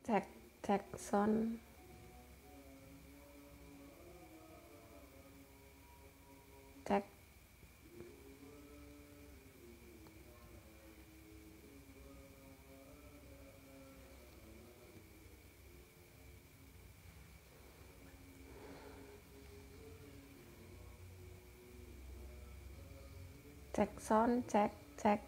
Cek cek sound. Cek. Cek sound, cek cek.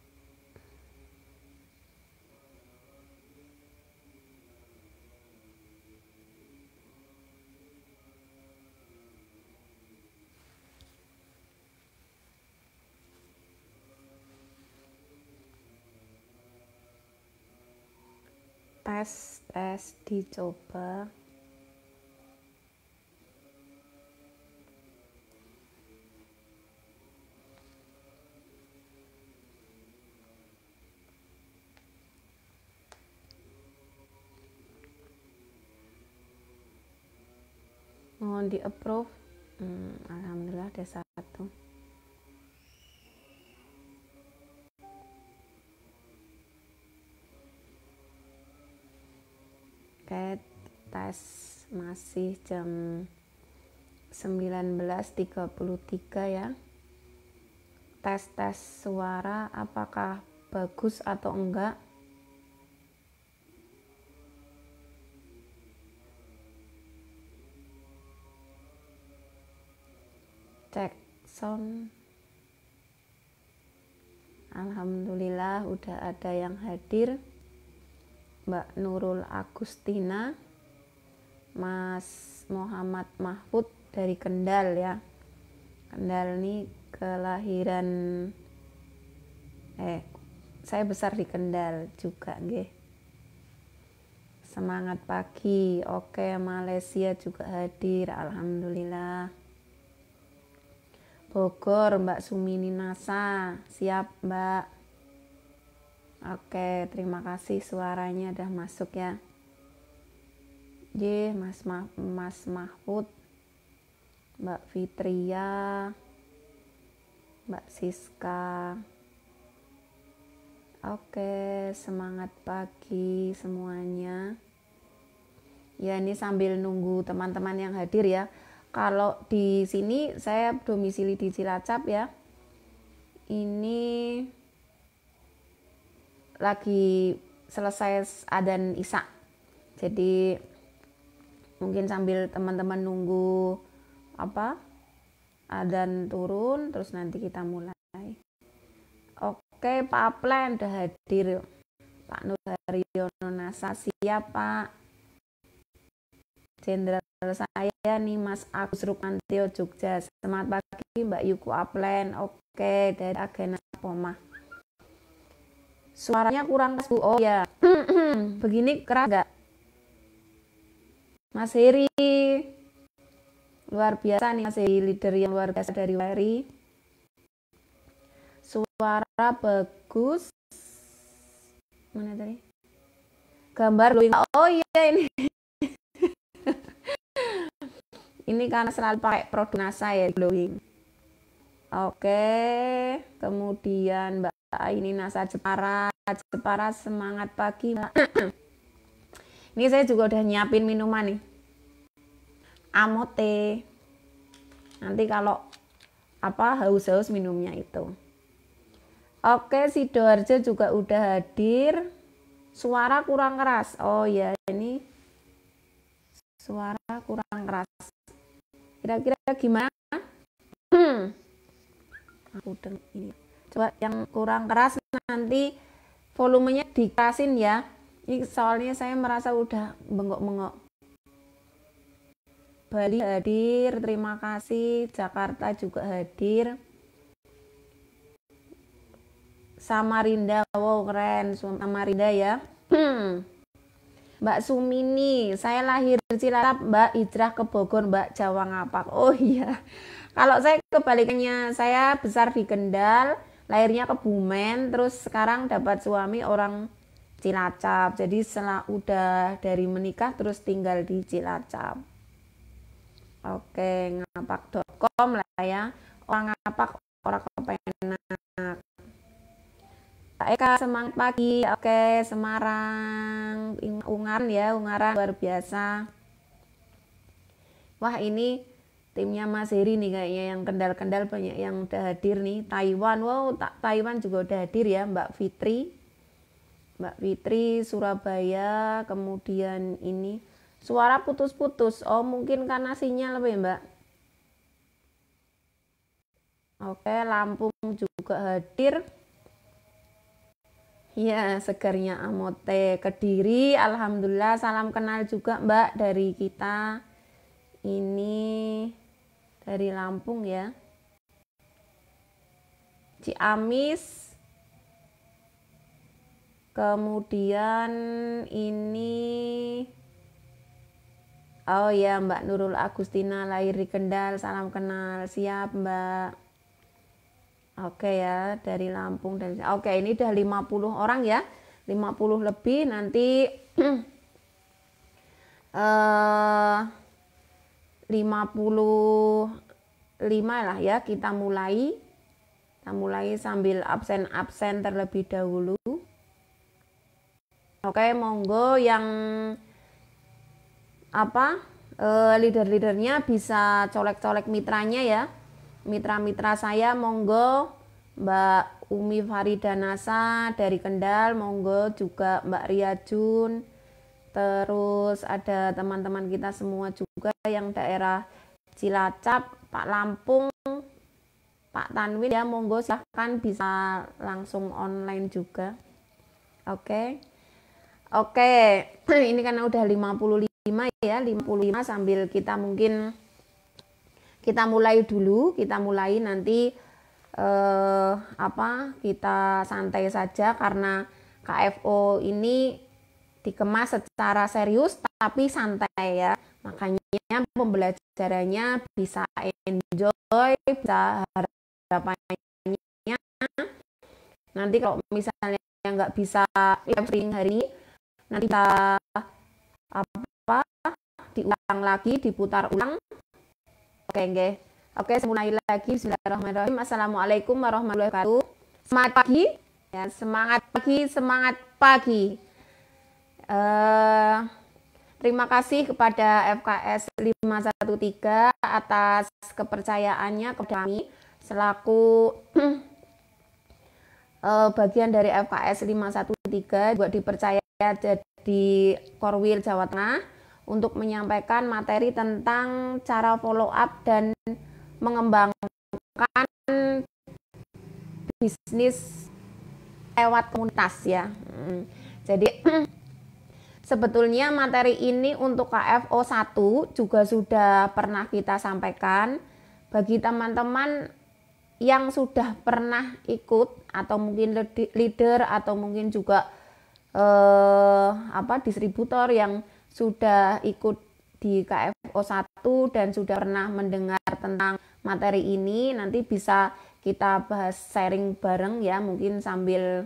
Tes dicoba. Mohon di approve. Alhamdulillah ada 1. Oke, tes masih jam 19.33 ya. Tes suara apakah bagus atau enggak? Cek sound. Alhamdulillah udah ada yang hadir. Mbak Nurul Agustina, Mas Muhammad Mahfud dari Kendal ya. Kendal ini kelahiran saya besar di Kendal juga nggih. Semangat pagi. Oke, Malaysia juga hadir, alhamdulillah. Bogor, Mbak Sumini Nasa, siap Mbak. Oke, terima kasih suaranya udah masuk ya. Mas Mahfud, Mbak Fitria, Mbak Siska. Oke, semangat pagi semuanya. Ya, ini sambil nunggu teman-teman yang hadir ya. Kalau di sini saya domisili di Cilacap ya. Ini lagi selesai adzan Isya. Jadi mungkin sambil teman-teman nunggu adzan turun terus nanti kita mulai. Oke, Pak Aplen udah hadir. Pak Nur Haryono Nasa siap Pak. Jenderal saya nih Mas Agus Rukmantio Jogja. Selamat pagi Mbak Yuku Aplen. Oke, dari Agena Pomah. Suaranya kurang keras Bu. Oh ya. Begini keras enggak? Mas Heri. Luar biasa nih Mas Heri, leader yang luar biasa dari Wari. Suara bagus. Mana tadi? Gambar glowing. Oh iya ini. Ini karena selalu pakai produk NASA ya, glowing. Oke, kemudian Mbak ini Nasa Jepara semangat pagi Mbak. Ini saya juga udah nyiapin minuman nih, amote. Nanti kalau haus-haus minumnya itu. Oke, Sidoarjo juga udah hadir. Suara kurang keras. Oh ya, ini suara kurang keras. Kira-kira gimana? Aku dengar ini. Coba yang kurang keras nanti volumenya dikerasin ya. Ini soalnya saya merasa udah bengok-bengok. Bali hadir, terima kasih. Jakarta juga hadir. Samarinda, wow keren. Samarinda ya. Mbak Sumini, saya lahir di Cilacap, Mbak hijrah ke Bogor, Mbak Jawa Ngapak. Oh iya. Kalau saya kebalikannya, saya besar di Kendal, lahirnya ke Bumen, terus sekarang dapat suami orang Cilacap. Jadi setelah udah dari menikah terus tinggal di Cilacap. Oke, ngapak.com lah ya. Orang ngapak, orang kepenak. Eka semangat pagi. Oke, Semarang, Ungaran ya, Ungaran luar biasa. Wah, ini timnya Mas Heri nih kayaknya yang kendal-kendal banyak yang udah hadir nih. Taiwan, wow, Taiwan juga udah hadir ya, Mbak Fitri Surabaya. Kemudian ini suara putus-putus. Oh, mungkin karena sinyal apa ya, Mbak? Oke, Lampung juga hadir. Ya, segarnya Amote. Kediri, alhamdulillah, salam kenal juga Mbak dari kita. Ini dari Lampung ya. Ciamis. Kemudian ini, oh ya, Mbak Nurul Agustina lahir di Kendal, salam kenal. Siap Mbak. Oke ya, dari Lampung dan oke, ini udah 50 orang ya. 50 lebih nanti 55 lah ya, kita mulai sambil absen terlebih dahulu. Oke, monggo yang leader-leadernya bisa colek-colek mitranya ya, mitra-mitra saya. Monggo Mbak Umi Faridanasa dari Kendal, monggo juga Mbak Ria Jun, terus ada teman-teman kita semua juga yang daerah Cilacap, Pak Lampung, Pak Tanwin ya, monggo silahkan bisa langsung online juga. Oke, ini karena udah 55 ya, 55 sambil kita mungkin kita mulai dulu, nanti kita santai saja karena KFO ini dikemas secara serius tapi santai ya, makanya pembelajarannya bisa enjoy, bisa harapannya nanti kalau misalnya nggak bisa live streaming hari ini, nanti kita diulang lagi, diputar ulang. Oke, mulai lagi. Bismillahirrahmanirrahim. Assalamualaikum warahmatullahi wabarakatuh. Semangat pagi ya, semangat pagi. Terima kasih kepada FKS 513 atas kepercayaannya kepada kami selaku bagian dari FKS 513, juga dipercaya jadi Korwil Jawa Tengah untuk menyampaikan materi tentang cara follow up dan mengembangkan bisnis lewat komunitas ya. Jadi sebetulnya materi ini untuk KFO 1 juga sudah pernah kita sampaikan. Bagi teman-teman yang sudah pernah ikut atau mungkin leader atau mungkin juga distributor yang sudah ikut di KFO 1 dan sudah pernah mendengar tentang materi ini, nanti bisa kita bahas sharing bareng ya, mungkin sambil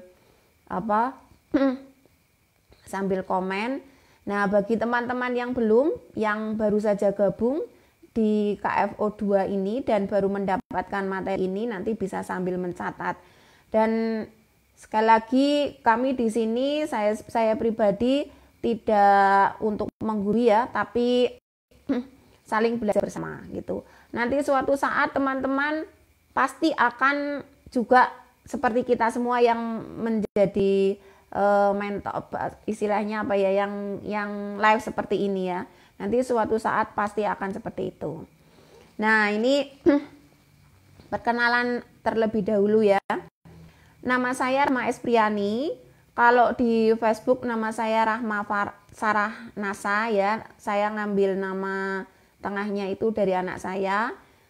sambil komen. Nah, bagi teman-teman yang belum, yang baru saja gabung di KFO 2 ini dan baru mendapatkan materi ini, nanti bisa sambil mencatat. Dan sekali lagi kami di sini, saya pribadi tidak untuk menggurui ya, tapi saling belajar bersama gitu. Nanti suatu saat teman-teman pasti akan juga seperti kita semua yang menjadi mentor, istilahnya yang live seperti ini ya. Nanti suatu saat pasti akan seperti itu. Nah, ini perkenalan terlebih dahulu ya. Nama saya Rahma Espriani. Kalau di Facebook nama saya Rahma Sarah Nasa ya. Saya ngambil nama tengahnya itu dari anak saya.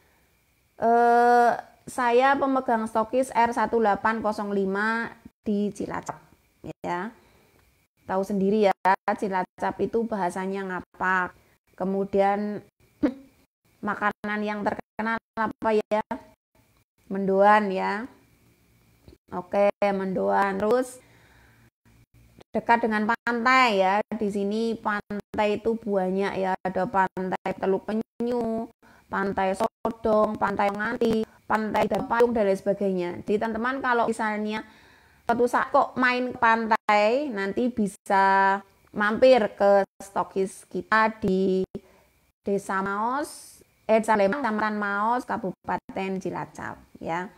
Saya pemegang stokis R1805 di Cilacap ya. Tahu sendiri ya, Cilacap itu bahasanya ngapak. Kemudian makanan yang terkenal apa ya? Mendoan ya. Oke, mendoan. Terus dekat dengan pantai ya. Di sini pantai itu banyak ya. Ada pantai Teluk Penyu, pantai Sodong, pantai Nganti, pantai Payung dan lain sebagainya. Jadi teman-teman kalau misalnya suatu saat kok main ke pantai, nanti bisa mampir ke stokis kita di Desa Maos, Desa Lembang, Kecamatan Maos, Kabupaten Cilacap ya.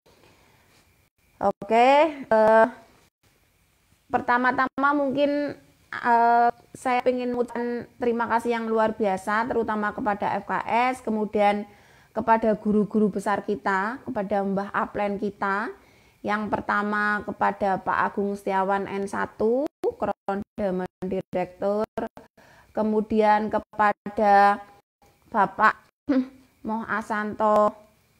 Oke, pertama-tama mungkin saya ingin mengucapkan terima kasih yang luar biasa, terutama kepada FKS, kemudian kepada guru-guru besar kita, kepada Mbah Aplen kita. Yang pertama kepada Pak Agung Setiawan N1, Ronde Direktur, kemudian kepada Bapak Moh Asanto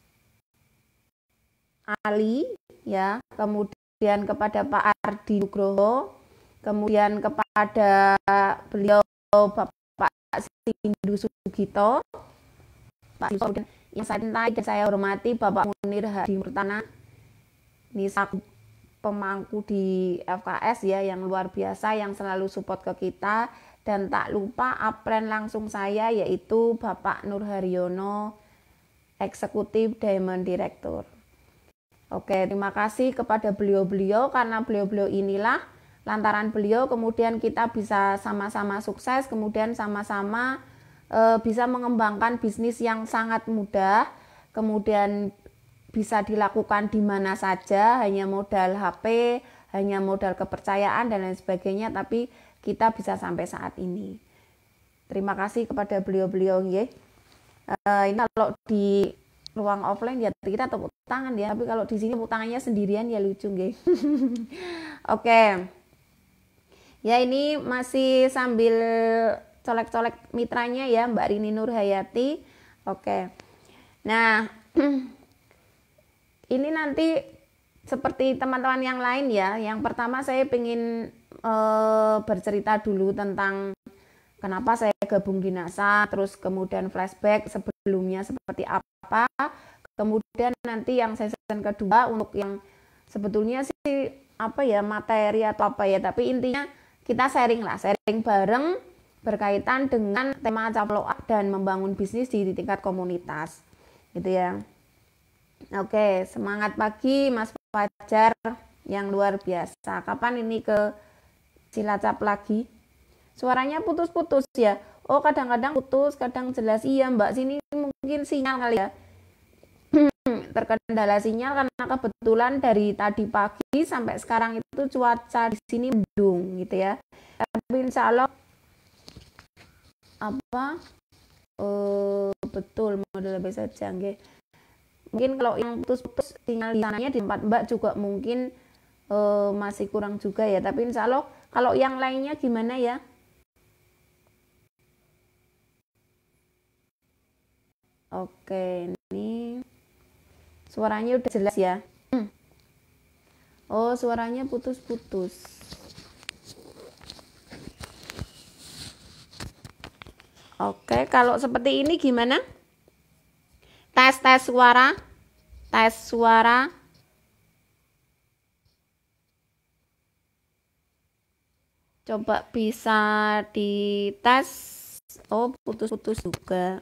Ali, ya, kemudian kepada Pak Ardi Nugroho, kemudian kepada beliau Bapak Sindu Sugito, Pak Sindu, yang saya cintai dan saya hormati Bapak Munir Hadi Murtana, ini pemangku di FKS ya, yang luar biasa, yang selalu support ke kita. Dan tak lupa Aplen langsung saya, yaitu Bapak Nur Haryono, Eksekutif Diamond Director. Oke, terima kasih kepada beliau-beliau, karena beliau-beliau inilah, lantaran beliau kemudian kita bisa sama-sama sukses, kemudian sama-sama bisa mengembangkan bisnis yang sangat mudah, kemudian bisa dilakukan di mana saja, hanya modal HP, hanya modal kepercayaan dan lain sebagainya, tapi kita bisa sampai saat ini. Terima kasih kepada beliau-beliau ya. Ini kalau di ruang offline ya kita tepuk tangan ya, tapi kalau di sini tepuk tangannya sendirian ya lucu nggih. Oke. Ya, ini masih sambil colek-colek mitranya ya, Mbak Rini Nurhayati. Oke. Nah, ini nanti seperti teman-teman yang lain ya. Yang pertama saya ingin bercerita dulu tentang kenapa saya gabung di NASA, terus kemudian flashback sebelumnya seperti apa. Kemudian nanti yang season kedua untuk yang sebetulnya sih apa ya, materi atau apa ya, tapi intinya kita sharing bareng berkaitan dengan tema Caplo Up dan membangun bisnis di tingkat komunitas gitu ya. Oke, semangat pagi Mas Fajar yang luar biasa. Kapan ini ke Cilacap lagi? Suaranya putus-putus ya. Oh, kadang-kadang putus, kadang jelas. Iya, Mbak, sini mungkin sinyal kali ya. Terkendala sinyal karena kebetulan dari tadi pagi sampai sekarang itu cuaca di sini mendung gitu ya. Tapi insya Allah betul model bisa canggih. Mungkin kalau yang putus-putus sinyal di sananya di tempat Mbak juga mungkin masih kurang juga ya. Tapi insya Allah kalau yang lainnya gimana ya? Oke, ini suaranya udah jelas ya. Oh, suaranya putus-putus. Oke, kalau seperti ini gimana? Tes suara. Tes suara. Coba bisa dites. Oh, putus-putus juga.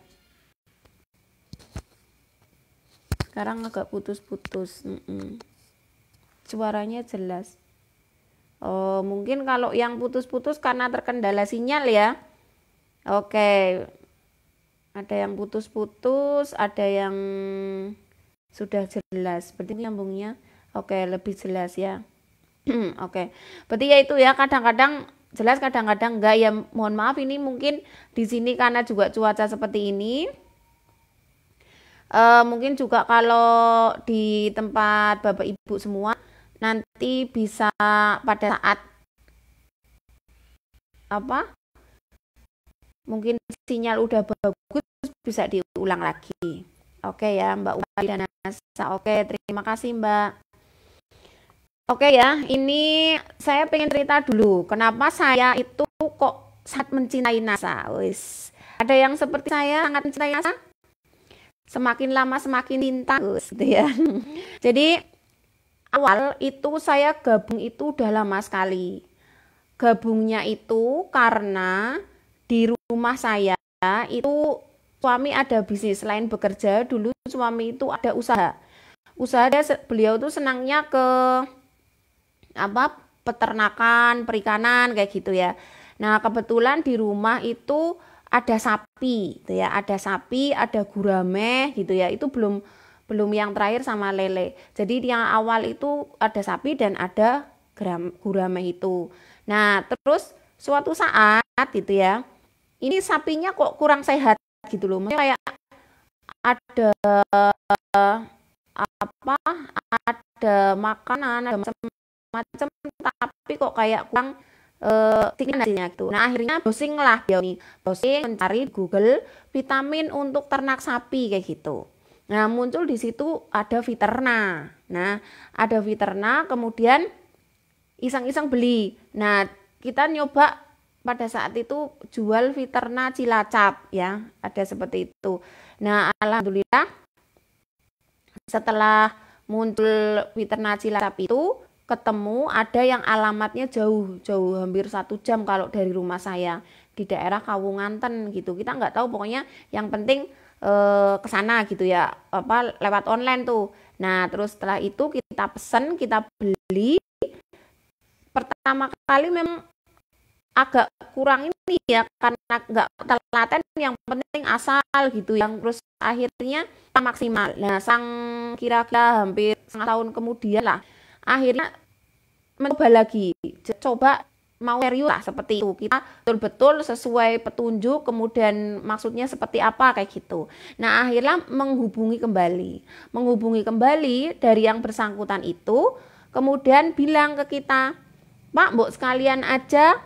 Sekarang agak putus-putus. Suaranya jelas. Oh, mungkin kalau yang putus-putus karena terkendala sinyal ya. Oke. Ada yang putus-putus, ada yang sudah jelas. Berarti nyambungnya oke, lebih jelas ya. Oke. Berarti ya itu ya, kadang-kadang jelas, kadang-kadang enggak ya. Mohon maaf, ini mungkin di sini karena juga cuaca seperti ini. Mungkin juga kalau di tempat Bapak Ibu semua nanti bisa pada saat mungkin sinyal udah bagus bisa diulang lagi. Oke ya Mbak Upa dan Nasa. Oke, terima kasih Mbak. Oke ya, ini saya pengen cerita dulu kenapa saya itu kok sangat mencintai NASA. Wis, ada yang seperti saya sangat mencintai NASA? Semakin lama semakin cinta gitu ya. Jadi awal itu saya gabung itu udah lama sekali. Gabungnya itu karena di rumah saya itu suami ada bisnis, selain bekerja dulu suami itu ada usaha. Beliau tuh senangnya ke peternakan, perikanan kayak gitu ya. Nah, kebetulan di rumah itu ada sapi gitu ya, ada sapi, ada gurame gitu ya. Itu belum belum yang terakhir sama lele. Jadi yang awal itu ada sapi dan ada gurame itu. Nah, terus suatu saat gitu ya, ini sapinya kok kurang sehat gitu loh. Maksudnya kayak ada apa? Ada makanan, ada macam-macam, tapi kok kayak kurang tinggi hasilnya gitu. Nah, akhirnya browsing lah dia nih, browsing mencari Google vitamin untuk ternak sapi kayak gitu. Nah, muncul di situ ada Viterna. Nah, ada Viterna, kemudian iseng-iseng beli. Nah, kita nyoba pada saat itu jual Viterna Cilacap ya, ada seperti itu. Nah, alhamdulillah setelah muncul Viterna Cilacap itu ketemu ada yang alamatnya jauh hampir 1 jam kalau dari rumah saya di daerah Kawunganten gitu. Kita nggak tahu, pokoknya yang penting ke sana gitu ya, apa lewat online tuh. Nah, terus setelah itu kita pesen, kita beli. Pertama kali memang agak kurang ini ya, karena nggak telaten, yang penting asal gitu, yang terus akhirnya maksimal. Nah, kira-kira hampir setengah tahun kemudian lah, akhirnya mencoba lagi, coba mau serius lah seperti itu, kita betul-betul sesuai petunjuk, kemudian maksudnya seperti apa kayak gitu. Nah, akhirnya menghubungi kembali dari yang bersangkutan itu, kemudian bilang ke kita, Pak, Mbok sekalian aja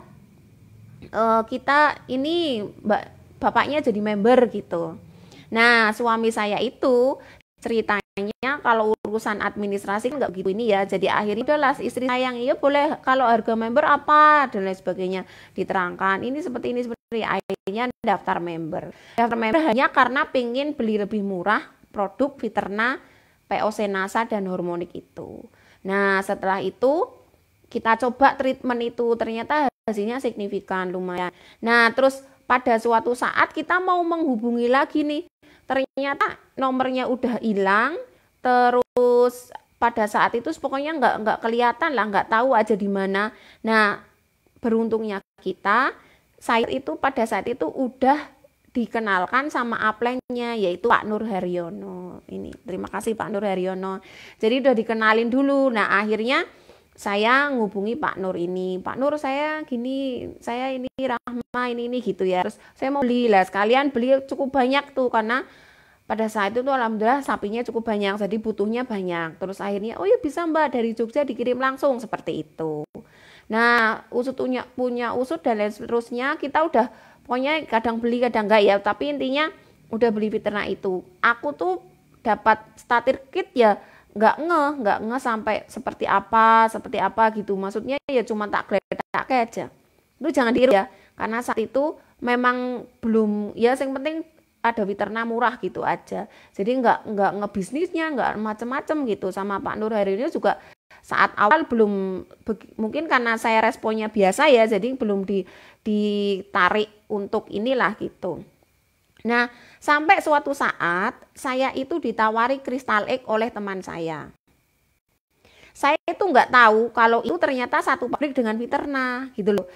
kita ini bapaknya jadi member gitu. Nah, suami saya itu ceritanya kalau urusan administrasi nggak gitu ini ya, jadi akhirnya udahlah istri saya yang iya boleh, kalau harga member apa dan lain sebagainya diterangkan, ini seperti akhirnya daftar member hanya karena pengen beli lebih murah produk Viterna, POC NASA dan hormonik itu. Nah, setelah itu kita coba treatment itu, ternyata hasilnya signifikan, lumayan. Nah, terus pada suatu saat kita mau menghubungi lagi nih, ternyata nomornya udah hilang, terus pada saat itu pokoknya nggak kelihatan lah, nggak tahu aja di mana. Nah, beruntungnya saya itu pada saat itu udah dikenalkan sama upline-nya, yaitu Pak Nur Haryono. Ini terima kasih Pak Nur Haryono. Jadi udah dikenalin dulu. Nah, akhirnya saya ngubungi Pak Nur ini, Pak Nur saya gini, saya ini Rahma ini gitu ya, terus saya mau beli lah, sekalian beli cukup banyak tuh, karena pada saat itu tuh alhamdulillah sapinya cukup banyak, jadi butuhnya banyak. Terus akhirnya oh ya bisa Mbak, dari Jogja dikirim langsung seperti itu. Nah, punya usut dan lain seterusnya, kita udah pokoknya kadang beli kadang enggak ya, tapi intinya udah beli Viterna itu. Aku tuh dapat starter kit ya, nggak ngeh sampai seperti apa gitu, maksudnya ya cuma tak geletak aja. Itu jangan ditiru ya, karena saat itu memang belum ya, yang penting ada Viterna murah gitu aja, jadi nggak ngebisnisnya, nggak macem-macem gitu. Sama Pak Nur hari ini juga saat awal belum, mungkin karena saya responnya biasa ya, jadi belum ditarik untuk inilah gitu. Nah, sampai suatu saat saya itu ditawari Crystal Egg oleh teman saya. Saya itu nggak tahu kalau itu ternyata satu pabrik dengan Viterna gitu loh.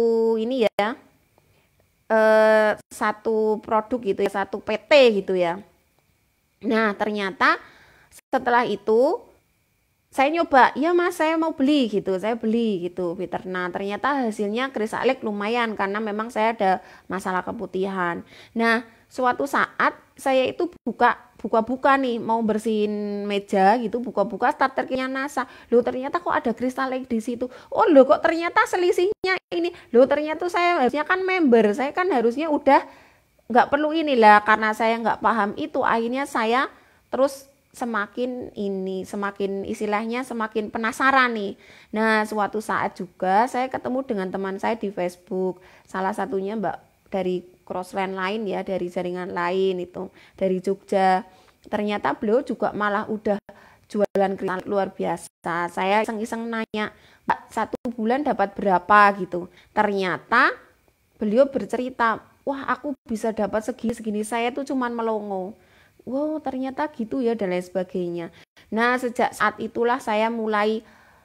Satu produk gitu ya, satu PT gitu ya. Nah, ternyata setelah itu saya nyoba, ya Mas saya mau beli gitu, saya beli gitu Viterna. Ternyata hasilnya Crystal Egg lumayan, karena memang saya ada masalah keputihan. Nah, suatu saat saya itu buka nih, mau bersihin meja gitu, buka starter kitnya NASA. Loh, ternyata kok ada Crystal Egg di situ. Oh loh, kok ternyata selisihnya ini. Loh, ternyata saya harusnya kan member, saya kan harusnya udah nggak perlu inilah, karena saya nggak paham itu. Akhirnya saya terus semakin istilahnya semakin penasaran nih. Nah, suatu saat juga saya ketemu dengan teman saya di Facebook, salah satunya Mbak dari crossline lain ya, dari jaringan lain itu, dari Jogja. Ternyata beliau juga malah udah jualan kristal luar biasa. Saya iseng-iseng nanya, Mbak 1 bulan dapat berapa gitu. Ternyata beliau bercerita, wah aku bisa dapat segini, saya tuh cuman melongo. Wow, ternyata gitu ya dan lain sebagainya. Nah, sejak saat itulah saya mulai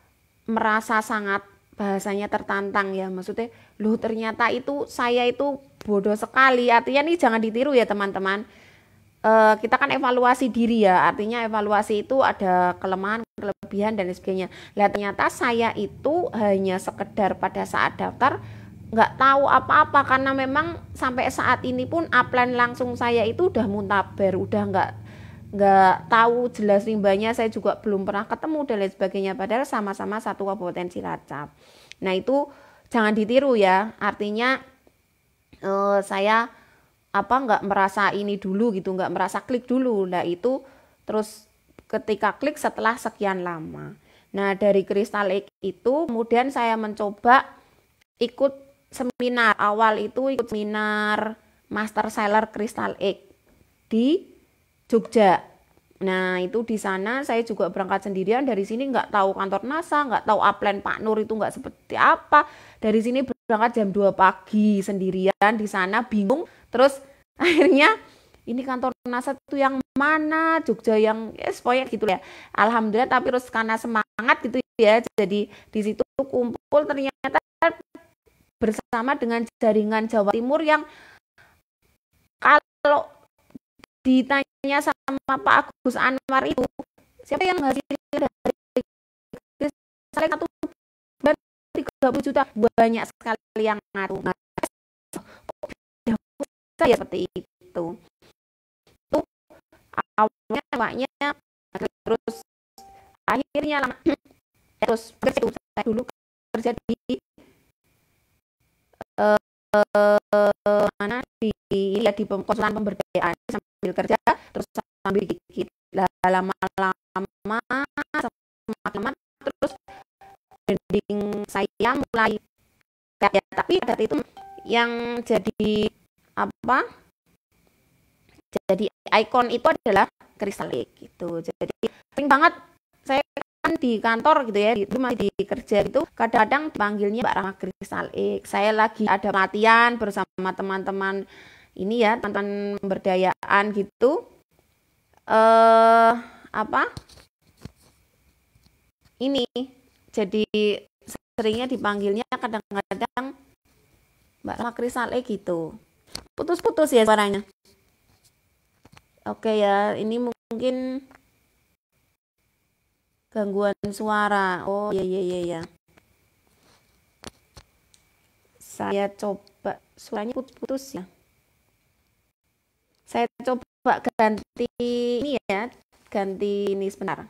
merasa sangat bahasanya tertantang ya, maksudnya loh ternyata itu saya itu bodoh sekali. Artinya nih jangan ditiru ya teman-teman. Kita kan evaluasi diri ya, artinya evaluasi itu ada kelemahan, kelebihan dan sebagainya. Lah ternyata saya itu hanya sekedar pada saat daftar nggak tahu apa-apa, karena memang sampai saat ini pun upline langsung saya itu udah muntaber, udah nggak tahu jelas rimbanya, saya juga belum pernah ketemu dan lain sebagainya, padahal sama-sama satu kabupaten Cilacap. Nah itu jangan ditiru ya, artinya saya nggak merasa ini dulu gitu, nggak merasa klik dulu. Nah itu terus ketika klik setelah sekian lama. Nah dari Crystal Egg itu kemudian saya mencoba ikut seminar. Awal itu ikut seminar Master Seller Crystal Egg di Jogja. Nah itu di sana saya juga berangkat sendirian, dari sini nggak tahu kantor NASA, nggak tahu upline Pak Nur itu nggak seperti apa. Dari sini berangkat jam 2 pagi sendirian di sana, bingung. Terus akhirnya ini kantor NASA itu yang mana, Jogja yang pokoknya gitu ya. Alhamdulillah, tapi terus karena semangat gitu ya, jadi di situ kumpul ternyata bersama dengan jaringan Jawa Timur yang kalau ditanya sama Pak Agus Anwar itu siapa yang hasilnya dari satu 30 juta, banyak sekali yang ngaruh. Nah, saya seperti itu. Itu awalnya terus akhirnya terus saya dulu kerja di mana di konsultan pemberdayaan sambil kerja terus sambil gigit. Lama-lama terus branding saya mulai kayak, tapi pada itu yang jadi jadi ikon itu adalah Crystal Egg gitu. Jadi sering banget saya kan di kantor gitu ya, di rumah di kerja itu kadang-kadang panggilnya Mbak Rahma Crystal Egg. Saya lagi ada pelatihan bersama teman-teman ini ya, teman-teman pemberdayaan gitu. Ini jadi seringnya dipanggilnya kadang-kadang Mbak Rahma Crystal Egg gitu. Putus-putus ya suaranya. Oke ya, ini mungkin gangguan suara. Oh iya. Saya coba, suaranya putus-putus ya. Saya coba ganti ini ya, ganti ini sebentar.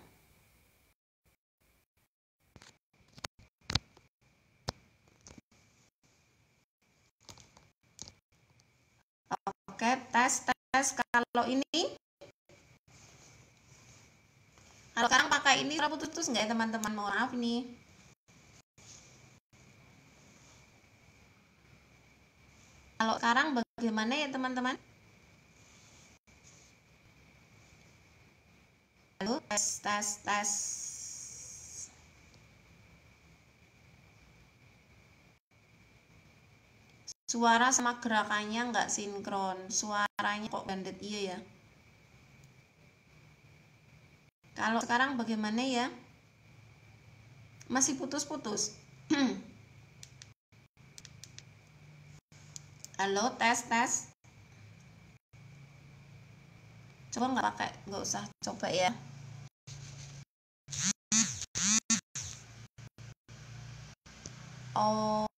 Oke, tes. Kalau sekarang pakai ini suara putus nggak ya teman-teman? Mohon maaf nih. Kalau sekarang bagaimana ya teman-teman? Halo, tes. Suara sama gerakannya nggak sinkron. Suaranya kok bandet iya ya. Kalau sekarang bagaimana ya? Masih putus-putus. Halo, tes. Coba nggak usah coba ya. Oh,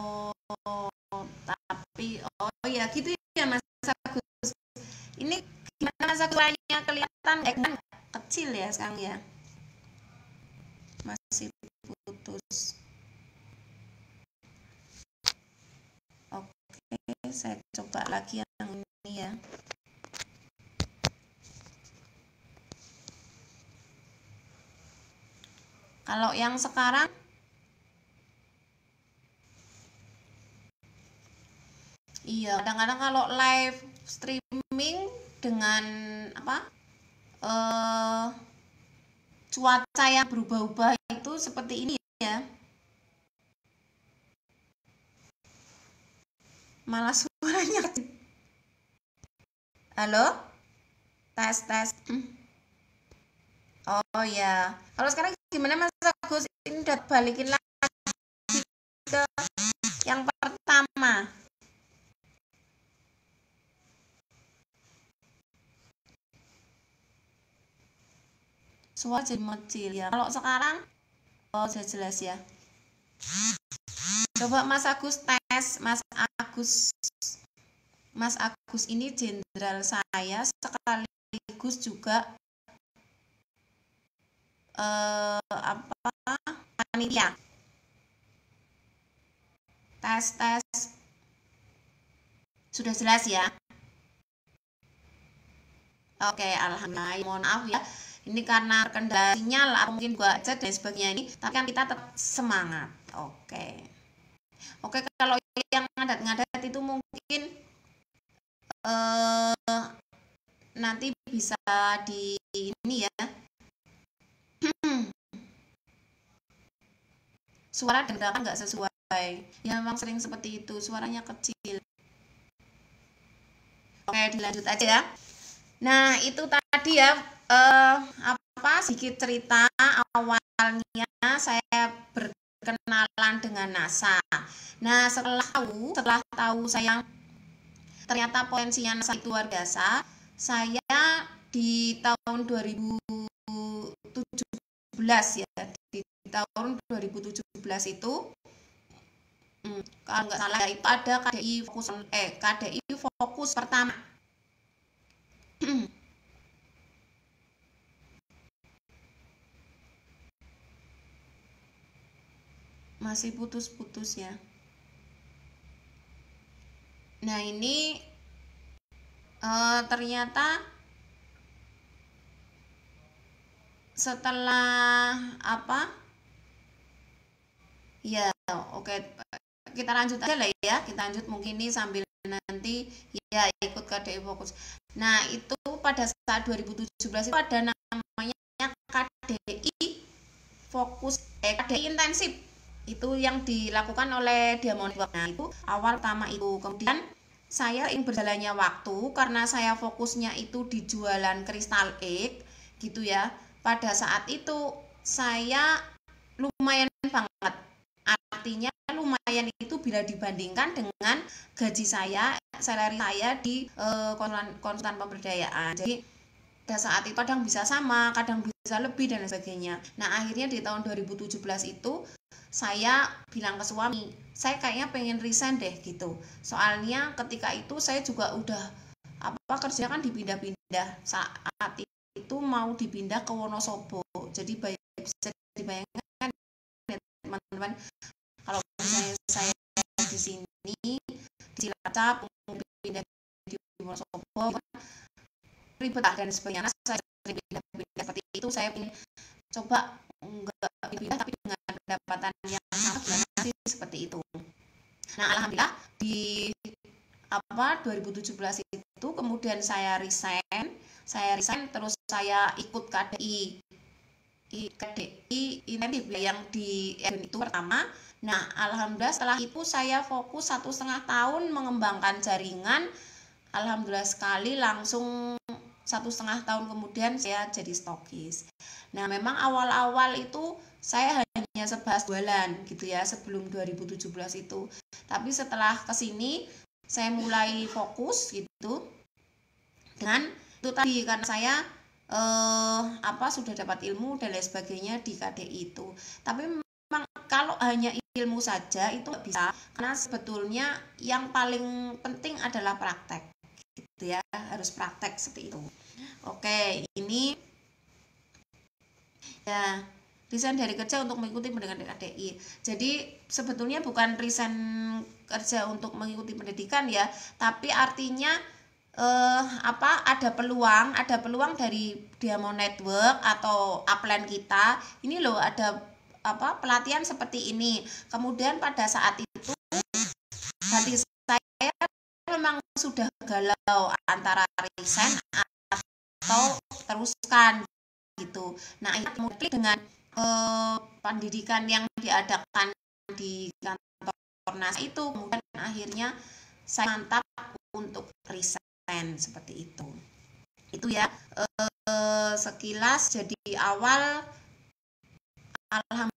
tapi ya gitu ya Mas Agus. Ini gimana Mas Agus, suaranya kelihatan kan kecil ya sekarang ya? Masih putus. Oke, saya coba lagi yang ini ya. Kalau yang sekarang iya, kadang-kadang kalau live streaming dengan cuaca yang berubah-ubah itu seperti ini ya. Malah suaranya. Halo? Tes. Oh ya. Kalau sekarang gimana Mas Agus? Ini sudah balikin lagi ke yang pertama. Suara jadi kecil ya. Kalau sekarang sudah jelas ya. Coba Mas Agus tes. Mas Agus ini jenderal saya sekaligus juga panitia. Tes sudah jelas ya. Oke, alhamdulillah. Mohon maaf ya. Ini karena kendala sinyal atau mungkin gua chat dan sebagainya ini, tapi kan kita tetap semangat. Oke, kalau yang ngadat-ngadat itu mungkin nanti bisa di ini ya. Suara dengarkan nggak sesuai. Ya memang sering seperti itu, suaranya kecil. Oke, dilanjut aja ya. Nah, itu tadi ya sedikit cerita awalnya saya berkenalan dengan NASA. Nah, setelah tahu saya ternyata potensinya NASA itu luar biasa, saya di tahun 2017 ya, di tahun 2017 itu kalau nggak salah itu ada KDI fokus pertama. Masih putus-putus ya. Nah, ini ternyata setelah ya, oke, kita lanjut aja lah ya. Kita lanjut mungkin ini sambil nanti ya ikut KDI fokus. Nah, itu pada saat 2017 itu ada namanya KDI fokus KDI intensif. Itu yang dilakukan oleh Diamond Network. Nah, itu awal pertama itu. Kemudian saya ingin berjalannya waktu karena saya fokusnya itu di jualan kristal egg gitu ya. Pada saat itu saya lumayan banget. Artinya lumayan itu bila dibandingkan dengan gaji salary saya di konsultan pemberdayaan. Jadi pada saat itu kadang bisa sama, kadang bisa lebih dan sebagainya. Nah, akhirnya di tahun 2017 itu saya bilang ke suami, saya kayaknya pengen resign deh gitu. Soalnya ketika itu saya juga udah kerja kan dipindah-pindah. Saat itu mau dipindah ke Wonosobo. Jadi bisa dibayangkan ya, teman-teman, kalau misalnya saya di sini di Cilacap pindah di Wonosobo ribet dan sebagainya. Saya pindah-pindah seperti itu. Saya ingin coba enggak dipindah tapi dengan pendapatan yang sama nanti seperti itu. Nah, alhamdulillah di 2017 itu kemudian saya resign terus saya ikut KDI intensif yang di itu pertama. Nah, alhamdulillah setelah itu saya fokus 1,5 tahun mengembangkan jaringan. Alhamdulillah sekali langsung 1,5 tahun kemudian saya jadi stokis. Nah, memang awal-awal itu saya hanya sebatas jualan gitu ya sebelum 2017 itu. Tapi setelah kesini saya mulai fokus gitu dengan itu tadi karena saya sudah dapat ilmu dan lain sebagainya di KDI itu. Tapi memang kalau hanya ilmu saja itu nggak bisa, karena sebetulnya yang paling penting adalah praktek gitu ya, harus praktek seperti itu. Oke, ini ya resign dari kerja untuk mengikuti pendidikan KDI. Jadi sebetulnya bukan resign kerja untuk mengikuti pendidikan ya, tapi artinya ada peluang dari Diamond Network atau upline kita. Ini loh ada pelatihan seperti ini. Kemudian pada saat itu hati saya memang sudah galau antara resign atau teruskan gitu. Nah, itu dengan pendidikan yang diadakan di kantor NASA itu kemudian akhirnya saya mantap untuk resign seperti itu. Itu ya sekilas. Jadi awal alhamdulillah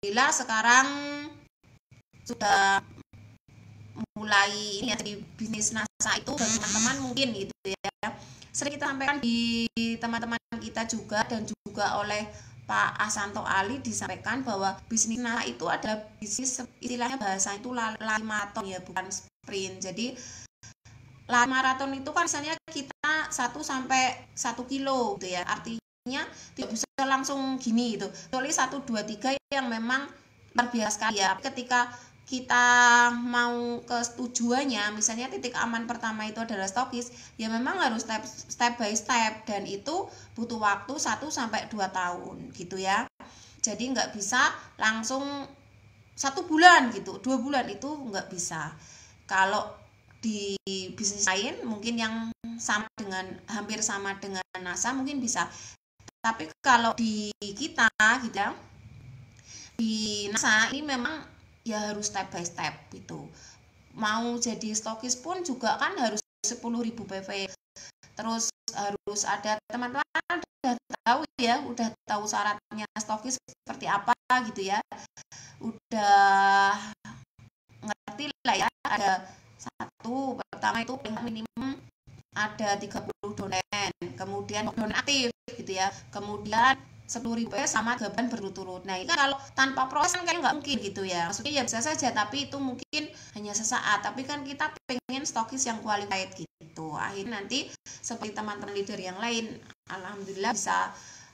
alhamdulillah sekarang sudah mulai ini ya, di bisnis NASA itu bagi teman-teman mungkin gitu ya, sering kita sampaikan di teman-teman kita juga, dan juga oleh Pak Asanto Ali disampaikan bahwa bisnis NASA itu adalah bisnis, istilahnya bahasa itu lari maraton ya, bukan sprint. Jadi lari maraton itu kan misalnya kita 1 sampai 1 kilo gitu ya, artinya tidak bisa langsung gini gitu, kecuali 1, 2, 3 yang memang luar biasa sekali ya. Ketika kita mau ke tujuannya, misalnya titik aman pertama itu adalah stokis, ya memang harus step by step, dan itu butuh waktu 1 sampai 2 tahun gitu ya. Jadi nggak bisa langsung 1 bulan gitu, 2 bulan itu nggak bisa. Kalau di bisnis lain mungkin yang sama dengan, hampir sama dengan NASA mungkin bisa, tapi kalau di kita gitu ya, di NASA ini memang ya harus step by step gitu. Mau jadi stokis pun juga kan harus 10.000 PV, terus harus ada, teman-teman udah tahu ya, udah tahu syaratnya stokis seperti apa gitu ya, udah ngerti lah ya. Ada satu, pertama itu minimum ada 30 donen, kemudian donen aktif gitu ya, kemudian 10.000 sama 3 bulan berturut-turut. Nah, ini kan kalau tanpa proses kan nggak mungkin gitu ya. Maksudnya ya bisa saja, tapi itu mungkin hanya sesaat. Tapi kan kita pengen stokis yang qualified gitu. Akhirnya nanti seperti teman-teman leader yang lain, alhamdulillah bisa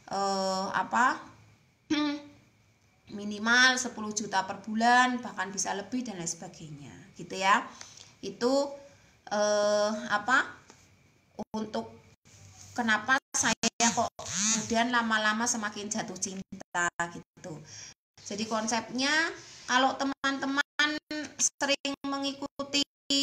minimal 10 juta per bulan, bahkan bisa lebih dan lain sebagainya gitu ya. Itu untuk kenapa saya kok kemudian lama-lama semakin jatuh cinta gitu. Jadi konsepnya, kalau teman-teman sering mengikuti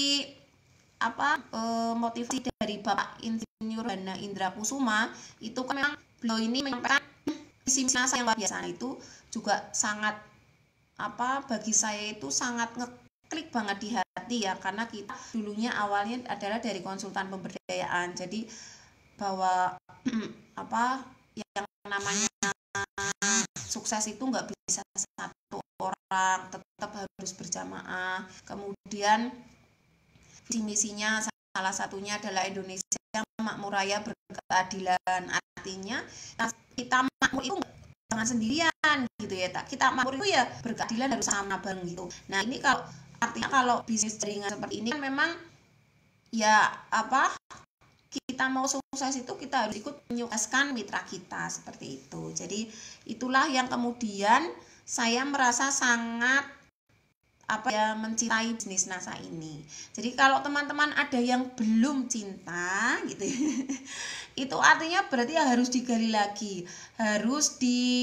motivasi dari Bapak Insinyur Hana Indra Kusuma, itu kan memang beliau ini menyampaikan visi NASA yang luar biasa. Itu juga sangat bagi saya itu sangat ngeklik banget di hati ya, karena kita dulunya awalnya adalah dari konsultan pemberdayaan. Jadi bahwa yang namanya sukses itu nggak bisa satu orang, tetap harus berjamaah. Kemudian visi misinya salah satunya adalah Indonesia makmur raya berkeadilan. Artinya kita makmur itu jangan sendirian gitu ya, kita makmur itu ya berkeadilan harus sama bang gitu. Nah, ini kalau artinya kalau bisnis jaringan seperti ini kan memang ya kita mau sukses itu kita harus ikut menyukseskan mitra kita seperti itu. Jadi itulah yang kemudian saya merasa sangat mencintai bisnis NASA ini. Jadi kalau teman-teman ada yang belum cinta gitu itu artinya berarti harus digali lagi, harus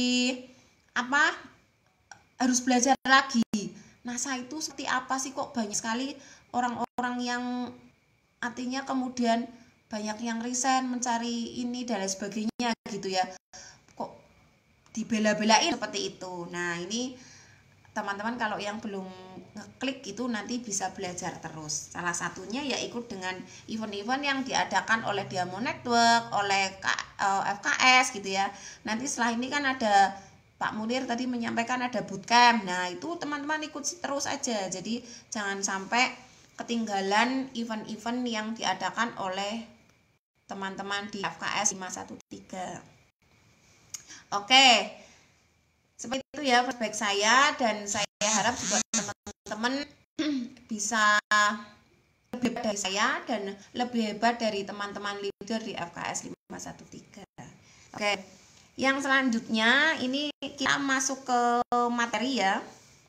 harus belajar lagi. NASA itu seperti apa sih, kok banyak sekali orang-orang yang artinya kemudian banyak yang resign mencari ini dan lain sebagainya gitu ya, kok dibela-belain seperti itu. Nah, ini teman-teman kalau yang belum ngeklik itu nanti bisa belajar terus. Salah satunya ya ikut dengan event-event yang diadakan oleh Diamond Network, oleh FKS gitu ya. Nanti setelah ini kan ada Pak Munir tadi menyampaikan ada bootcamp. Nah, itu teman-teman ikut terus aja. Jadi jangan sampai ketinggalan event-event yang diadakan oleh teman-teman di FKS 513. Oke, seperti itu ya feedback saya, dan saya harap juga teman-teman bisa lebih hebat dari saya dan lebih hebat dari teman-teman leader di FKS 513. Oke, yang selanjutnya ini kita masuk ke materi ya.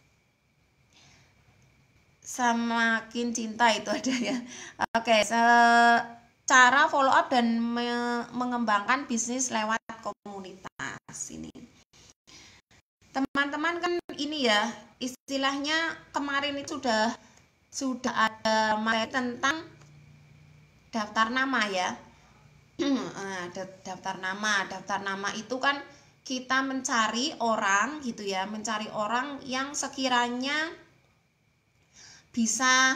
Semakin cinta itu ada ya. Oke, cara follow up dan mengembangkan bisnis lewat komunitas ini. Teman-teman kan ini ya, istilahnya kemarin itu sudah ada materi tentang daftar nama ya. Daftar nama itu kan kita mencari orang gitu ya, mencari orang yang sekiranya bisa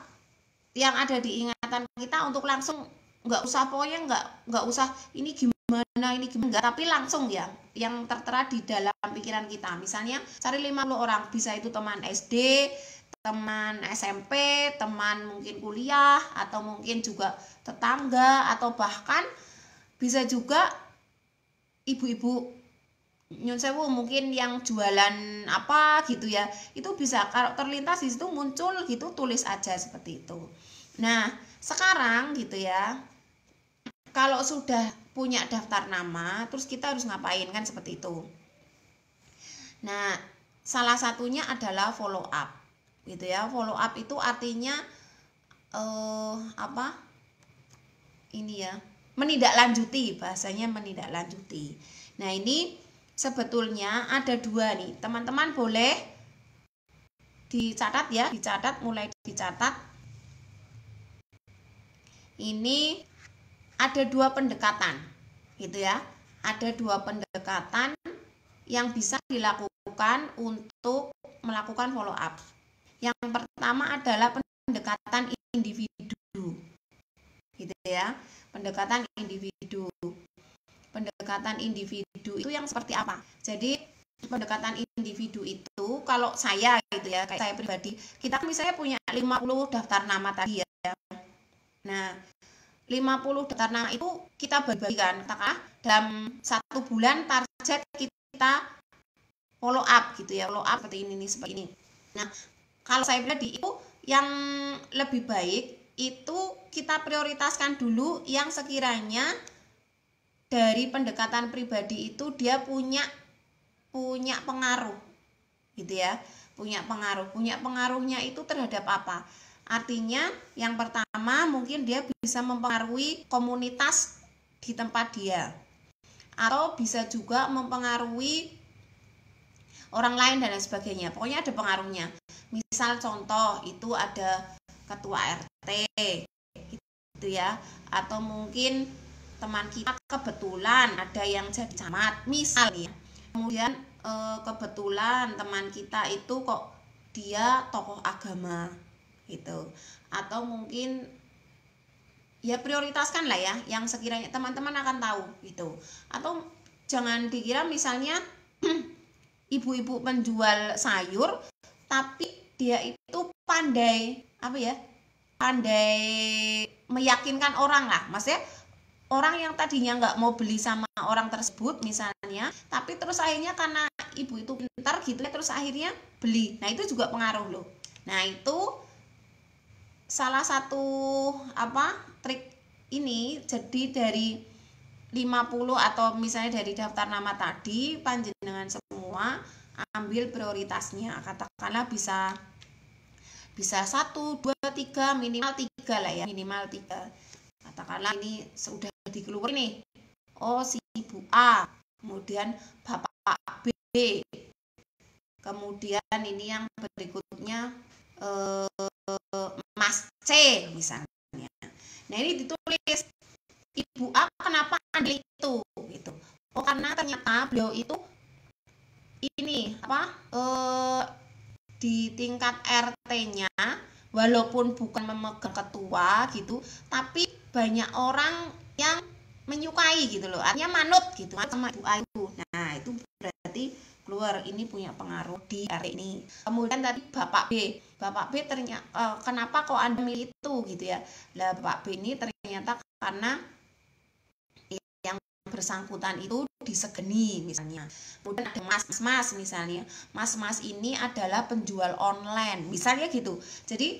yang ada di ingatan kita untuk langsung, nggak usah pokoknya nggak usah ini gimana gimana ini gimana, enggak, tapi langsung ya yang tertera di dalam pikiran kita. Misalnya cari 50 orang, bisa itu teman SD, teman SMP, teman mungkin kuliah, atau mungkin juga tetangga, atau bahkan bisa juga ibu-ibu nyun sewu mungkin yang jualan apa gitu ya, itu bisa kalau terlintas di situ muncul gitu, tulis aja seperti itu. Nah sekarang gitu ya, kalau sudah punya daftar nama, terus kita harus ngapain kan seperti itu. Nah salah satunya adalah follow up gitu ya. Follow up itu artinya apa ini ya, menindaklanjuti, bahasanya menindaklanjuti. Nah ini sebetulnya ada dua nih, teman-teman boleh dicatat ya, dicatat, mulai dicatat. Ini ada dua pendekatan gitu ya, ada dua pendekatan yang bisa dilakukan untuk melakukan follow up. Yang pertama adalah pendekatan individu gitu ya, pendekatan individu. Pendekatan individu itu yang seperti apa? Jadi pendekatan individu itu kalau saya gitu ya, kayak saya pribadi, kita misalnya punya 50 daftar nama tadi ya. Nah 50 daftar nama itu kita bagikan, katakanlah dalam 1 bulan target kita follow up gitu ya, follow up seperti ini nih, seperti ini. Nah kalau saya pribadi itu yang lebih baik itu kita prioritaskan dulu yang sekiranya dari pendekatan pribadi itu dia punya pengaruh gitu ya, punya pengaruhnya itu terhadap apa? Artinya yang pertama mungkin dia bisa mempengaruhi komunitas di tempat dia, atau bisa juga mempengaruhi orang lain dan lain sebagainya. Pokoknya ada pengaruhnya. Misal contoh itu ada ketua RT gitu ya, atau mungkin teman kita kebetulan ada yang jadi camat misalnya, kemudian kebetulan teman kita itu kok dia tokoh agama gitu, atau mungkin ya prioritaskan lah ya yang sekiranya teman-teman akan tahu gitu. Atau jangan dikira misalnya ibu-ibu penjual sayur tapi dia itu pandai apa ya, pandai meyakinkan orang lah, maksudnya orang yang tadinya nggak mau beli sama orang tersebut misalnya, tapi terus akhirnya karena ibu itu pintar gitu ya, terus akhirnya beli. Nah itu juga pengaruh loh. Nah itu salah satu apa trik ini. Jadi dari 50 atau misalnya dari daftar nama tadi, panjenengan semua ambil prioritasnya, katakanlah bisa 1, 2, 3, minimal 3 lah ya, minimal 3. Katakanlah ini sudah dikeluarin nih, oh si ibu A, kemudian bapak B, kemudian ini yang berikutnya Mas C misalnya. Nah ini ditulis ibu A kenapa ambil itu gitu. Oh karena ternyata beliau itu ini apa di tingkat RT-nya walaupun bukan memegang ketua gitu, tapi banyak orang yang menyukai gitu loh, artinya manut gitu sama ibu A itu. Nah itu berarti keluar ini punya pengaruh di RT ini. Kemudian tadi Bapak B ternyata kenapa kok Anda milih itu gitu ya. Lah Bapak B ini ternyata karena yang bersangkutan itu disegeni misalnya. Kemudian ada mas-mas misalnya, mas-mas ini adalah penjual online misalnya gitu. Jadi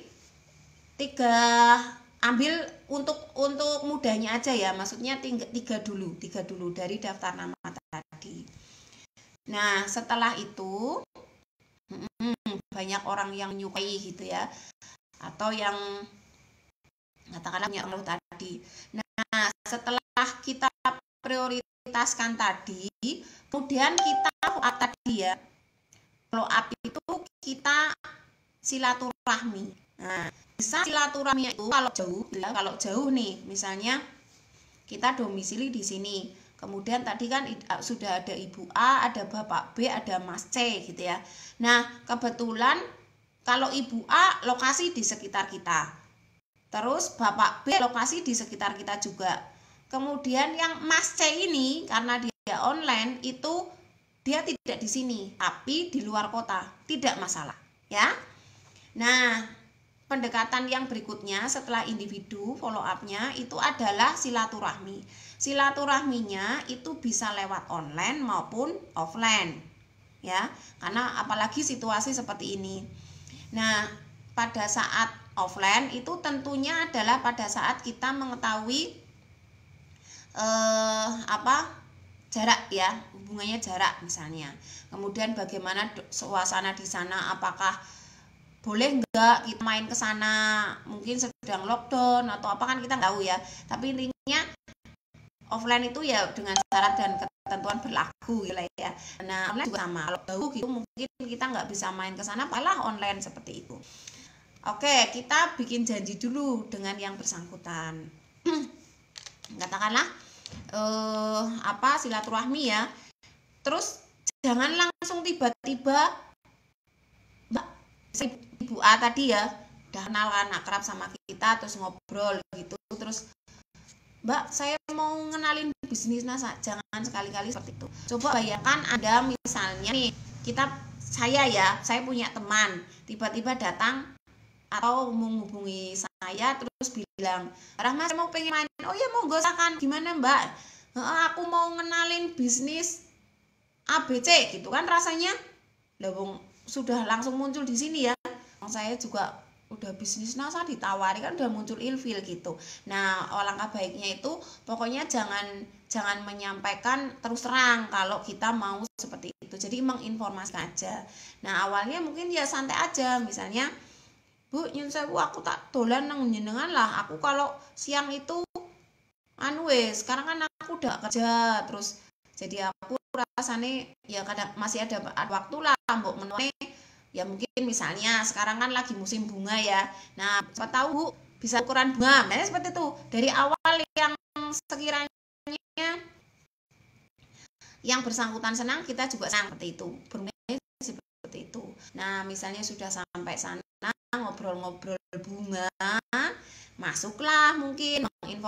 3 ambil untuk mudahnya aja ya, maksudnya 3 dulu dari daftar nama tadi. Nah setelah itu banyak orang yang menyukai gitu ya, atau yang katakanlah punya pengaruh tadi. Nah setelah kita prioritaskan tadi, kemudian kita follow up tadi ya, follow up itu kita silaturahmi. Nah bisa silaturahmi itu kalau jauh ya, kalau jauh nih misalnya kita domisili di sini, kemudian tadi kan sudah ada ibu A, ada bapak B, ada mas C gitu ya. Nah kebetulan kalau ibu A lokasi di sekitar kita, terus bapak B lokasi di sekitar kita juga, Kemudian yang Mas C ini karena dia online itu dia tidak di sini, tapi di luar kota, tidak masalah ya. Nah, pendekatan yang berikutnya setelah individu follow up-nya itu adalah silaturahmi. Silaturahminya itu bisa lewat online maupun offline ya, karena apalagi situasi seperti ini. Nah, pada saat offline itu tentunya adalah pada saat kita mengetahui jarak ya, hubungannya jarak misalnya. Kemudian bagaimana suasana di sana, apakah boleh enggak kita main ke sana, mungkin sedang lockdown atau apa kan kita nggak tahu ya. Tapi intinya offline itu ya dengan syarat dan ketentuan berlaku ya. Nah, online juga sama. Kalau jauh gitu mungkin kita nggak bisa main ke sana, malah online seperti itu. Oke, kita bikin janji dulu dengan yang bersangkutan. Katakanlah silaturahmi ya. Terus jangan langsung tiba-tiba Mbak Ibu A tadi ya udah kenal kan, akrab sama kita, terus ngobrol gitu, terus Mbak saya mau ngenalin bisnis NASA, jangan sekali-kali seperti itu. Coba bayangkan Anda misalnya nih, saya punya teman tiba-tiba datang atau menghubungi saya terus bilang, Rahma saya mau pengen main. Oh ya monggo silakan, gimana Mbak? Aku mau ngenalin bisnis ABC gitu kan, rasanya sudah langsung muncul di sini ya. Saya juga udah bisnis NASA ditawari kan, udah muncul ilfil gitu. Nah, alangkah baiknya itu pokoknya jangan menyampaikan terus terang kalau kita mau seperti itu. Jadi menginformasikan aja. Nah, awalnya mungkin ya santai aja, misalnya Bu, nyun sewu aku tak dolan nang jenengan lah. Aku kalau siang itu sekarang kan aku udah kerja terus, jadi aku rasanya ya kadang masih ada waktu lah mbok menone. Ya mungkin misalnya sekarang kan lagi musim bunga ya. Nah, siapa tahu Bu bisa ukuran bunga. Nah, seperti itu. Dari awal yang sekiranya yang bersangkutan senang, kita juga senang seperti itu. Bermain seperti itu. Nah, misalnya sudah sampai sana ngobrol-ngobrol bunga, masuklah mungkin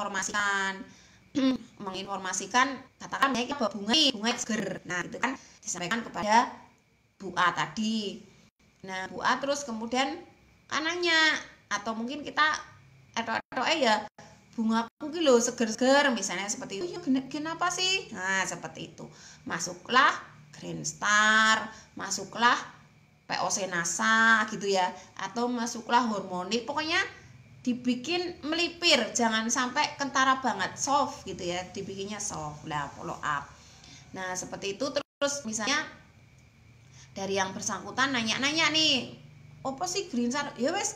menginformasikan katakan naik bunga seger. Nah, itu kan disampaikan kepada Bu A tadi. Nah, Bu A terus kemudian kanannya atau mungkin kita ya bunga mungkin lo seger-seger misalnya seperti itu. Kenapa sih? Nah, seperti itu. Masuklah Green Star, masuklah POC NASA gitu ya, atau masuklah Harmonic, pokoknya dibikin melipir, jangan sampai kentara banget, soft gitu ya, dibikinnya soft lah, follow up. Nah, seperti itu. Terus misalnya dari yang bersangkutan nanya-nanya nih, apa sih Green Star? Ya wes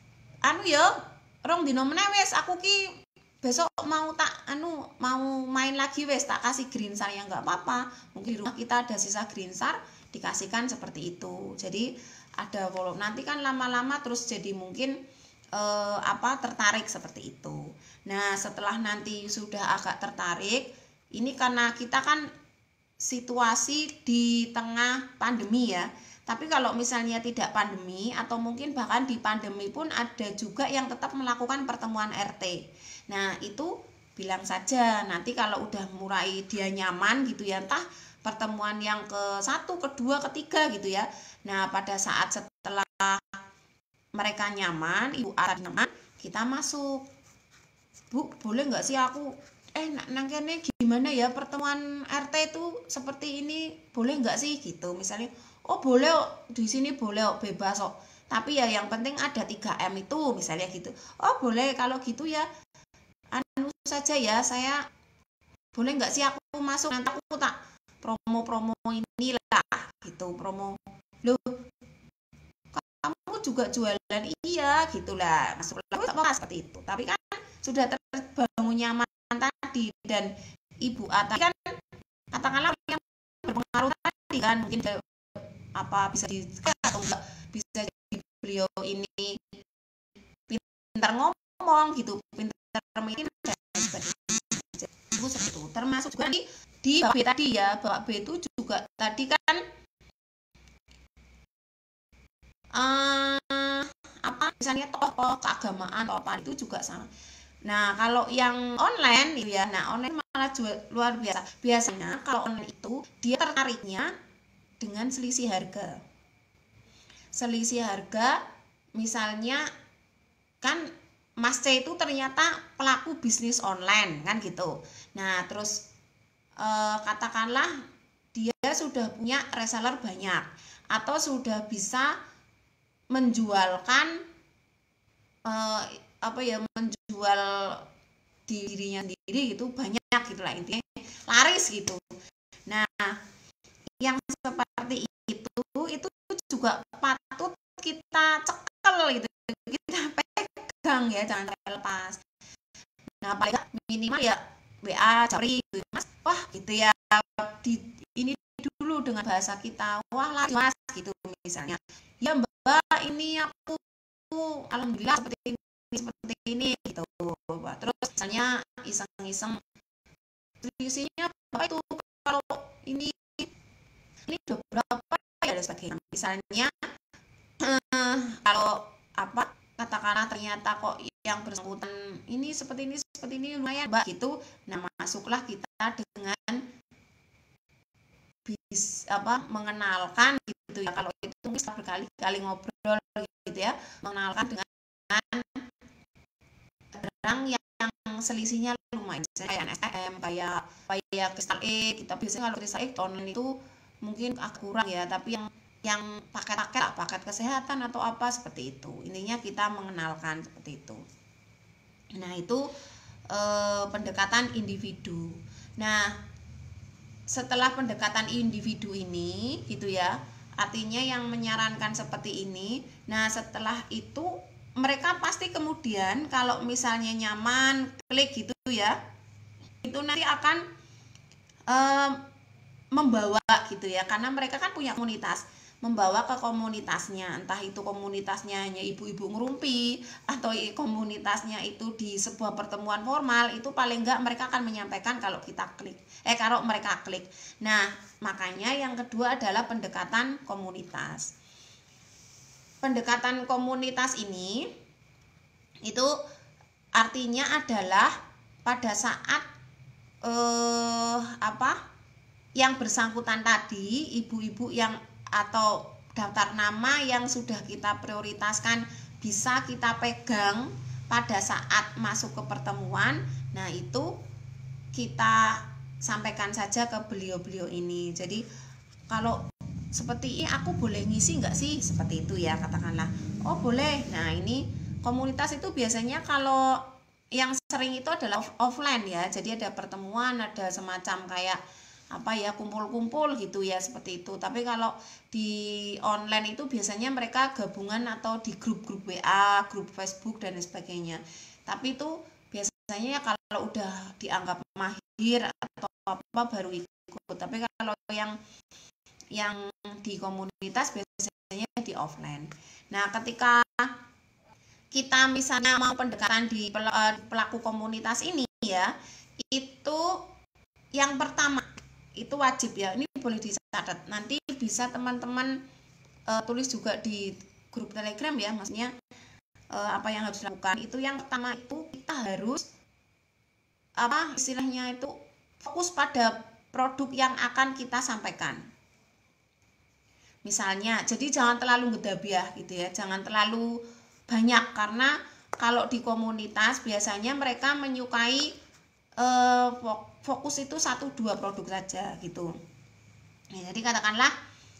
rong dino meneh wes aku ki besok mau main lagi wes tak kasih Green Star, ya nggak apa-apa, mungkin di rumah kita ada sisa Green Star, dikasihkan seperti itu. Jadi ada follow, nanti kan lama-lama terus jadi mungkin tertarik seperti itu. Nah, setelah nanti sudah agak tertarik, ini karena kita kan situasi di tengah pandemi ya. Tapi kalau misalnya tidak pandemi atau mungkin bahkan di pandemi pun ada juga yang tetap melakukan pertemuan RT. Nah, itu bilang saja nanti kalau udah mulai dia nyaman gitu ya, entah pertemuan yang ke-1, kedua, ketiga gitu ya. Nah, pada saat setelah mereka nyaman, Ibu A nyaman, kita masuk. Bu, boleh nggak sih aku nang kene gimana ya pertemuan RT itu seperti ini, boleh nggak sih gitu misalnya. Oh boleh, di sini boleh, bebas kok. Tapi ya yang penting ada 3M itu misalnya gitu. Oh boleh, kalau gitu ya saja ya, saya boleh nggak sih aku masuk, nanti aku tak promo-promo inilah gitu, promo. Loh, kamu juga jualan? Iya gitulah, masuklah seperti itu. Tapi kan sudah terbangun nyaman tadi, dan Ibu A tadi kan katakanlah yang berpengaruh tadi kan, mungkin bisa atau enggak bisa jadi beliau ini pintar ngomong gitu, pintar mungkin seperti itu. Termasuk juga di Bapak B tadi ya, Bapak B itu juga tadi kan misalnya tokoh keagamaan atau apa itu juga sama. Nah, kalau yang online ya, nah online malah jual luar biasa. Biasanya kalau online itu dia tertariknya dengan selisih harga. Selisih harga misalnya kan Mas C itu ternyata pelaku bisnis online kan gitu. Nah, terus katakanlah dia sudah punya reseller banyak atau sudah bisa menjualkan menjual dirinya sendiri gitu banyak gitulah, intinya laris gitu. Nah, yang seperti itu juga patut kita cekel gitu, kita pegang ya, jangan lepas. Nah, paling minimal ya WA cari gitu, Mas, wah gitu ya, ini dulu dengan bahasa kita, wah lah Mas gitu misalnya, ya Mbak ini aku alhamdulillah seperti ini gitu. Terus misalnya iseng-iseng selisihnya berapa itu, kalau ini udah berapa ya, dan sebagainya. Misalnya kalau katakanlah ternyata kok yang bersangkutan ini seperti ini lumayan Mbak gitu. Nah, masuklah kita dengan mengenalkan gitu ya. Kalau itu bisa berkali-kali ngobrol gitu ya, mengenalkan dengan barang yang selisihnya lumayan, kayak STM, kayak Kristal E. Kita biasanya kalau Kristal E online itu mungkin agak kurang ya, tapi yang paket kesehatan atau apa seperti itu, intinya kita mengenalkan seperti itu. Nah, itu pendekatan individu. Nah, setelah pendekatan individu ini gitu ya, artinya yang menyarankan seperti ini. Nah, setelah itu mereka pasti kemudian kalau misalnya nyaman klik gitu ya, itu nanti akan membawa gitu ya, karena mereka kan punya komunitas, membawa ke komunitasnya, entah itu komunitasnya hanya ibu-ibu ngerumpi atau komunitasnya itu di sebuah pertemuan formal, itu paling enggak mereka akan menyampaikan kalau kalau mereka klik. Nah, makanya yang kedua adalah pendekatan komunitas. Pendekatan komunitas ini itu artinya adalah pada saat yang bersangkutan tadi, ibu-ibu yang atau daftar nama yang sudah kita prioritaskan bisa kita pegang pada saat masuk ke pertemuan. Nah, itu kita sampaikan saja ke beliau-beliau ini. Jadi kalau seperti ini aku boleh ngisi nggak sih, seperti itu ya, katakanlah oh boleh. Nah, ini komunitas itu biasanya kalau yang sering itu adalah offline ya, jadi ada pertemuan, ada semacam kayak kumpul-kumpul gitu ya, seperti itu. Tapi kalau di online itu biasanya mereka gabungan atau di grup-grup WA, grup Facebook dan sebagainya. Tapi itu biasanya kalau udah dianggap mahir atau apa baru ikut. Tapi kalau yang di komunitas biasanya di offline. Nah, ketika kita misalnya mau pendekatan di pelaku komunitas ini ya, itu yang pertama itu wajib ya, ini boleh dicatat, nanti bisa teman-teman tulis juga di grup Telegram ya, maksudnya apa yang harus dilakukan. Itu yang pertama itu kita harus istilahnya itu fokus pada produk yang akan kita sampaikan. Misalnya, jadi jangan terlalu gedabiah gitu ya, jangan terlalu banyak, karena kalau di komunitas biasanya mereka menyukai fokus itu 1-2 produk saja gitu. Nah, jadi katakanlah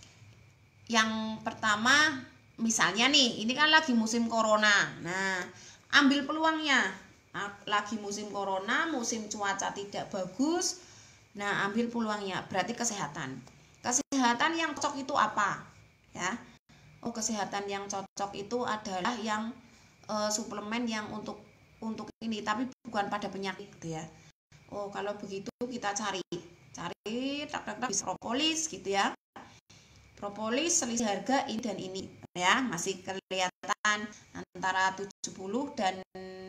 yang pertama misalnya nih, ini kan lagi musim corona. Nah, ambil peluangnya. Lagi musim corona, musim cuaca tidak bagus. Nah, ambil peluangnya, berarti kesehatan. Kesehatan yang cocok itu apa? Ya. Oh, kesehatan yang cocok itu adalah yang suplemen yang untuk ini, tapi bukan pada penyakit gitu ya. Oh, kalau begitu kita cari bisa propolis gitu ya. Propolis selisih harga ini dan ini ya, masih kelihatan antara 70 dan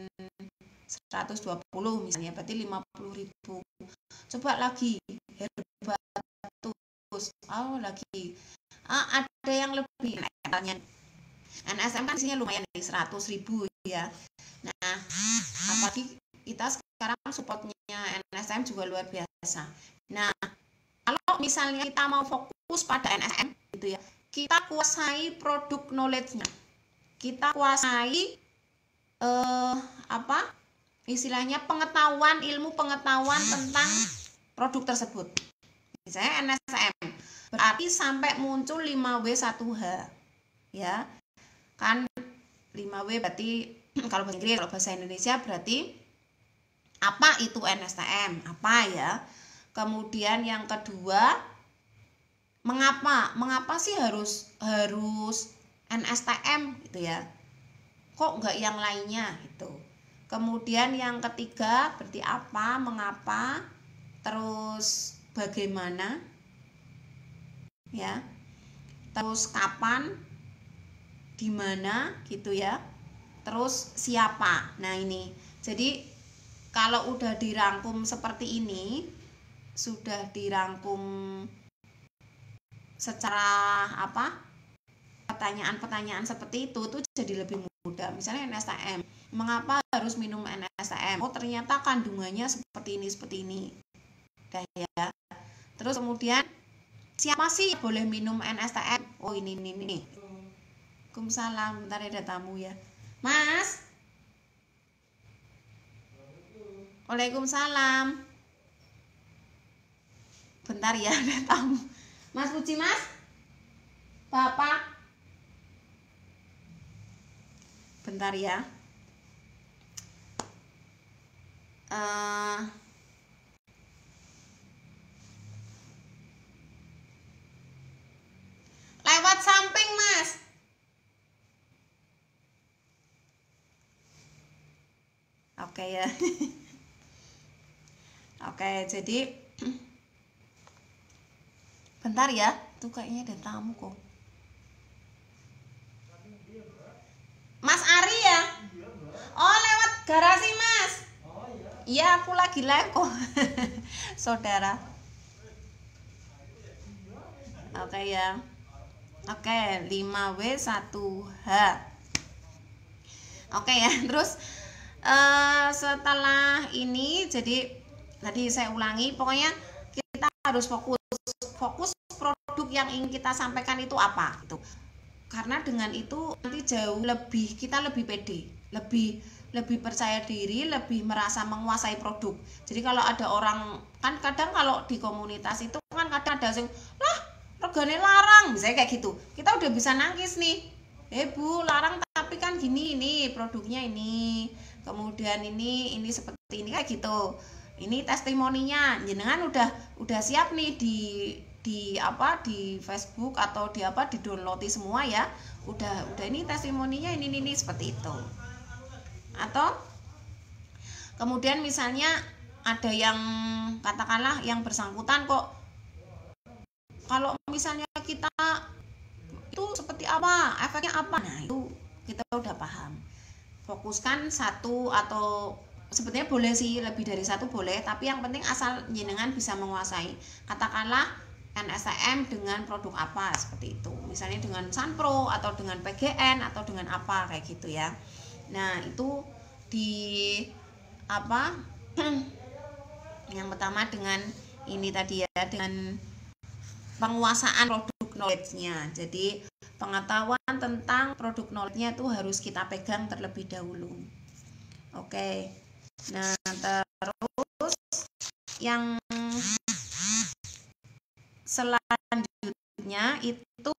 120 misalnya, berarti 50.000. Coba lagi Herbatus, lagi ada yang lebih katanya. NSM kan isinya lumayan nih, 100.000 ya. Nah, apalagi kita sekarang supportnya NSM juga luar biasa. Nah, kalau misalnya kita mau fokus pada NSM gitu ya, kita kuasai produk knowledge-nya, kita kuasai istilahnya ilmu pengetahuan tentang produk tersebut. Misalnya NSM berarti sampai muncul 5W1H ya kan. 5W berarti kalau bahasa Inggris, kalau bahasa Indonesia berarti apa itu NSTM, apa ya. Kemudian yang kedua, mengapa sih harus NSTM gitu ya, kok enggak yang lainnya gitu. Kemudian yang ketiga berarti apa, mengapa, terus bagaimana ya, terus kapan, di mana gitu ya, terus siapa. Nah ini jadi kalau udah dirangkum seperti ini, sudah dirangkum secara pertanyaan-pertanyaan seperti itu jadi lebih mudah. Misalnya NSTM, mengapa harus minum NSTM? Oh ternyata kandungannya seperti ini. Udah ya. Terus kemudian siapa sih yang boleh minum NSTM? Oh ini. Waalaikumsalam, bentar ada tamu ya. Mas. Waalaikumsalam. Bentar ya ada tamu. Mas Puji, Mas. Bapak. Bentar ya. Lewat samping, Mas. Oke ya. Oke, jadi bentar ya. Tuh kayaknya ada tamu kok. Mas Ari ya? Oh, lewat garasi, Mas. Iya, aku lagi live kok. Saudara. Oke ya. Oke, 5W1H. Oke ya, terus setelah ini, jadi tadi saya ulangi, pokoknya kita harus fokus produk yang ingin kita sampaikan itu apa gitu. Karena dengan itu nanti kita lebih pede, lebih percaya diri, lebih merasa menguasai produk. Jadi kalau ada orang, kan kadang kalau di komunitas itu kan kadang ada yang lah regane larang, misalnya kayak gitu, kita udah bisa nangis nih, Bu larang tapi kan gini, ini produknya ini, kemudian ini seperti ini, kayak gitu. Ini testimoninya jenengan udah siap nih di Facebook atau di download semua ya, udah ini testimoninya ini seperti itu. Atau kemudian misalnya ada yang katakanlah yang bersangkutan kok kalau misalnya kita itu seperti apa, efeknya apa, nah itu kita udah paham. Fokuskan satu atau sebetulnya boleh sih lebih dari satu boleh, tapi yang penting asal jenengan bisa menguasai. Katakanlah NSTM dengan produk apa seperti itu, misalnya dengan Sunpro atau dengan PGN atau dengan apa kayak gitu ya. Nah itu yang pertama dengan ini tadi ya, dengan penguasaan produk knowledge-nya. Jadi pengetahuan tentang produk knowledge-nya itu harus kita pegang terlebih dahulu. Oke. Nah, terus yang selanjutnya itu,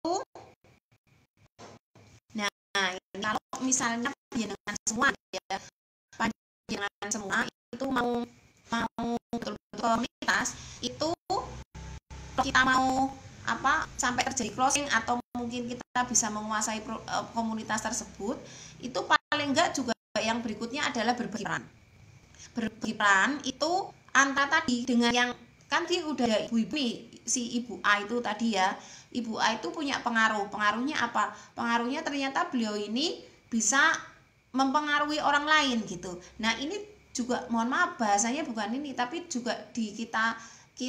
nah kalau misalnya panjenengan semua ya, panjenengan semua itu mau komunitas itu, kita mau sampai terjadi closing atau mungkin kita bisa menguasai komunitas tersebut, itu paling enggak juga yang berikutnya adalah berbagi peran itu antara tadi dengan yang kan dia udah ada ibu nih, si Ibu A itu tadi ya. Ibu A itu punya pengaruhnya apa? Pengaruhnya ternyata beliau ini bisa mempengaruhi orang lain gitu. Nah ini juga mohon maaf bahasanya bukan ini, tapi juga di kita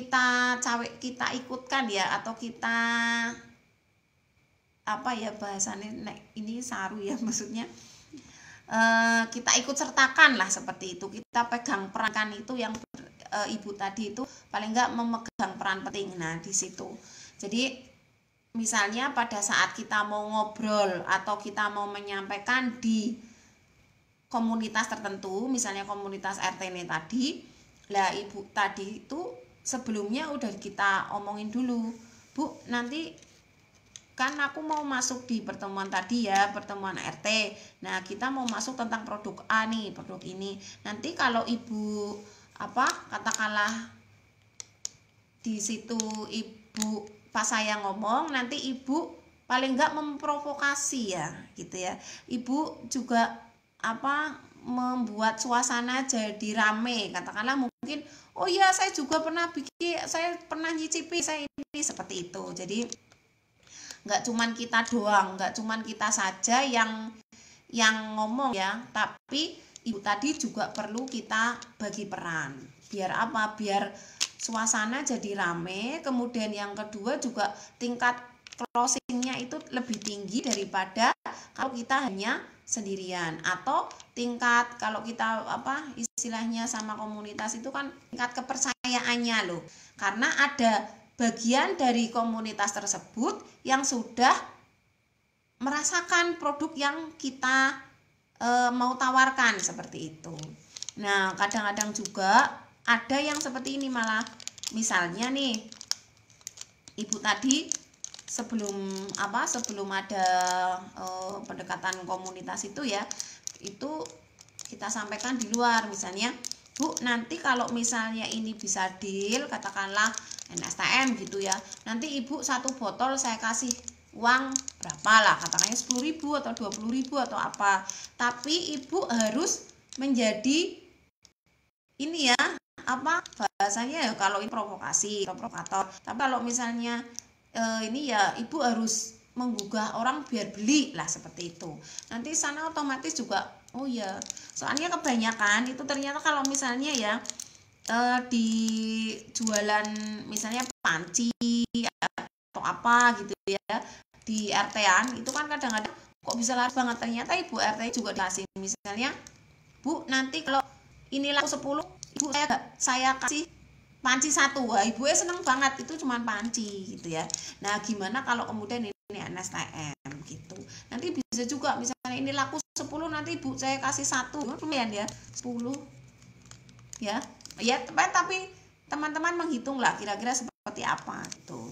ikutkan ya, atau kita bahasanya ini saru ya, maksudnya kita ikut sertakan lah seperti itu, kita pegang peran kan, itu yang ibu tadi itu paling enggak memegang peran penting. Nah di situ jadi misalnya pada saat kita mau ngobrol atau kita mau menyampaikan di komunitas tertentu, misalnya komunitas RT ini tadi, lah ibu tadi itu sebelumnya udah kita omongin dulu, Bu, nanti kan aku mau masuk di pertemuan tadi ya, pertemuan RT. Nah, kita mau masuk tentang produk A nih, produk ini. Nanti kalau ibu katakanlah di situ ibu pas saya ngomong, nanti ibu paling enggak memprovokasi ya, gitu ya. Ibu juga membuat suasana jadi rame. Katakanlah mungkin, oh iya saya juga pernah bikin, saya pernah nyicipi, saya ini seperti itu. Jadi nggak cuman kita doang, nggak cuman kita saja yang ngomong ya, tapi ibu tadi juga perlu kita bagi peran. Biar apa? Biar suasana jadi rame. Kemudian yang kedua juga tingkat closingnya itu lebih tinggi daripada kalau kita hanya sendirian, atau tingkat kalau kita istilahnya sama komunitas itu kan tingkat kepercayaannya loh, karena ada bagian dari komunitas tersebut yang sudah merasakan produk yang kita mau tawarkan seperti itu. Nah, kadang-kadang juga ada yang seperti ini malah, misalnya nih ibu tadi sebelum ada pendekatan komunitas itu ya, itu kita sampaikan di luar, misalnya, Bu, nanti kalau misalnya ini bisa deal, katakanlah NSTM gitu ya, nanti ibu satu botol saya kasih uang berapa lah, katakannya 10.000 atau 20.000 atau apa, tapi ibu harus menjadi ini ya, bahasanya ya, kalau ini provokasi atau provokator, tapi kalau misalnya ini ya, ibu harus menggugah orang biar beli lah, seperti itu. Nanti sana otomatis juga, oh ya, soalnya kebanyakan itu ternyata kalau misalnya ya di jualan misalnya panci atau apa gitu ya, di RT-an itu kan kadang-kadang kok bisa laris banget, ternyata ibu RT juga dikasih, misalnya, Bu, nanti kalau ini laku 10, ibu saya kasih panci 1. Wah, ibu seneng banget, itu cuma panci gitu ya. Nah, gimana kalau kemudian ini NSTM gitu, nanti bisa juga misalnya ini laku 10, nanti ibu saya kasih 1, lumayan ya, 10 ya, tapi teman-teman menghitung lah kira-kira seperti apa gitu.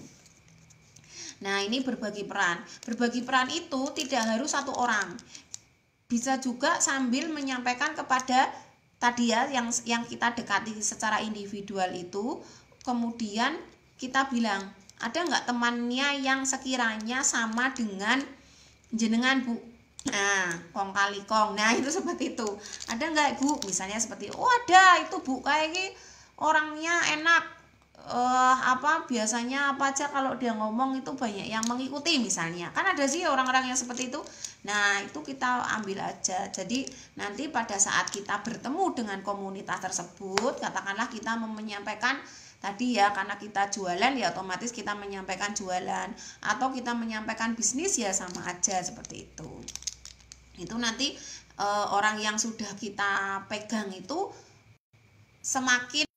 Nah, ini berbagi peran. Berbagi peran itu tidak harus satu orang, bisa juga sambil menyampaikan kepada tadi ya, yang kita dekati secara individual itu, kemudian kita bilang, ada nggak temannya yang sekiranya sama dengan jenengan, Bu? Nah, kong kali kong, nah itu seperti itu. Ada nggak, Bu? Misalnya seperti, oh ada, itu Bu kayak ini orangnya enak, biasanya apa aja kalau dia ngomong itu banyak yang mengikuti, misalnya kan ada sih orang-orang yang seperti itu. Nah, itu kita ambil aja. Jadi nanti pada saat kita bertemu dengan komunitas tersebut, katakanlah kita menyampaikan tadi ya, karena kita jualan ya otomatis kita menyampaikan jualan, atau kita menyampaikan bisnis ya sama aja seperti itu. Itu nanti orang yang sudah kita pegang itu semakin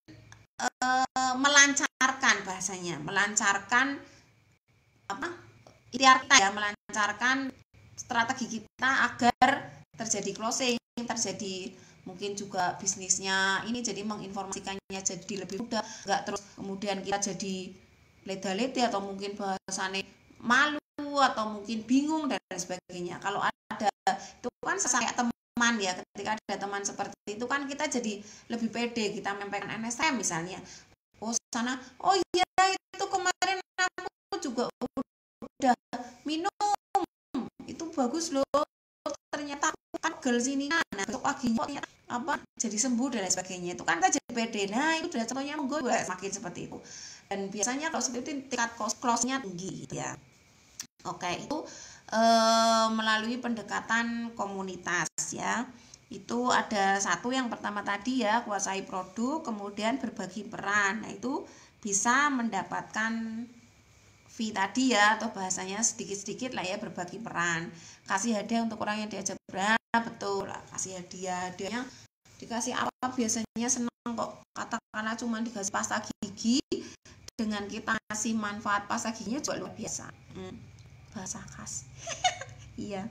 melancarkan bahasanya, melancarkan ikhtiar kita ya, melancarkan strategi kita agar terjadi closing, terjadi mungkin juga bisnisnya ini jadi menginformasikannya jadi lebih mudah, nggak terus kemudian kita jadi leda-lede atau mungkin bahasanya malu atau mungkin bingung dan sebagainya. Kalau ada itu kan saya teman ya, ketika ada teman seperti itu kan kita jadi lebih pede, kita menyampaikan NSTM misalnya, oh sana, oh iya itu kemarin aku juga udah minum, itu bagus loh, ternyata kan gel sini, nah besok paginya jadi sembuh dan lain sebagainya. Itu kan kita jadi pede. Nah, itu udah contohnya gue makin seperti itu. Dan biasanya kalau seperti itu tingkat close-nya tinggi gitu ya. Oke, itu melalui pendekatan komunitas ya. Itu ada satu yang pertama tadi ya, kuasai produk, kemudian berbagi peran. Nah, itu bisa mendapatkan fee tadi ya, atau bahasanya sedikit-sedikit lah ya, berbagi peran. Kasih hadiah untuk orang yang diajak betul, kasih hadiahnya dikasih apa biasanya senang kok. Katakanlah cuma dikasih pasta gigi, dengan kita kasih manfaat pasta giginya juga luar biasa. Bahasa khas. Iya.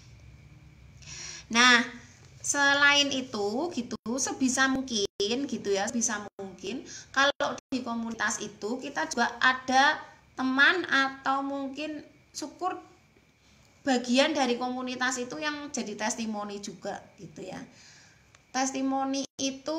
Nah, selain itu gitu, sebisa mungkin gitu ya, sebisa mungkin kalau di komunitas itu kita juga ada teman atau mungkin syukur bagian dari komunitas itu yang jadi testimoni juga gitu ya. Testimoni itu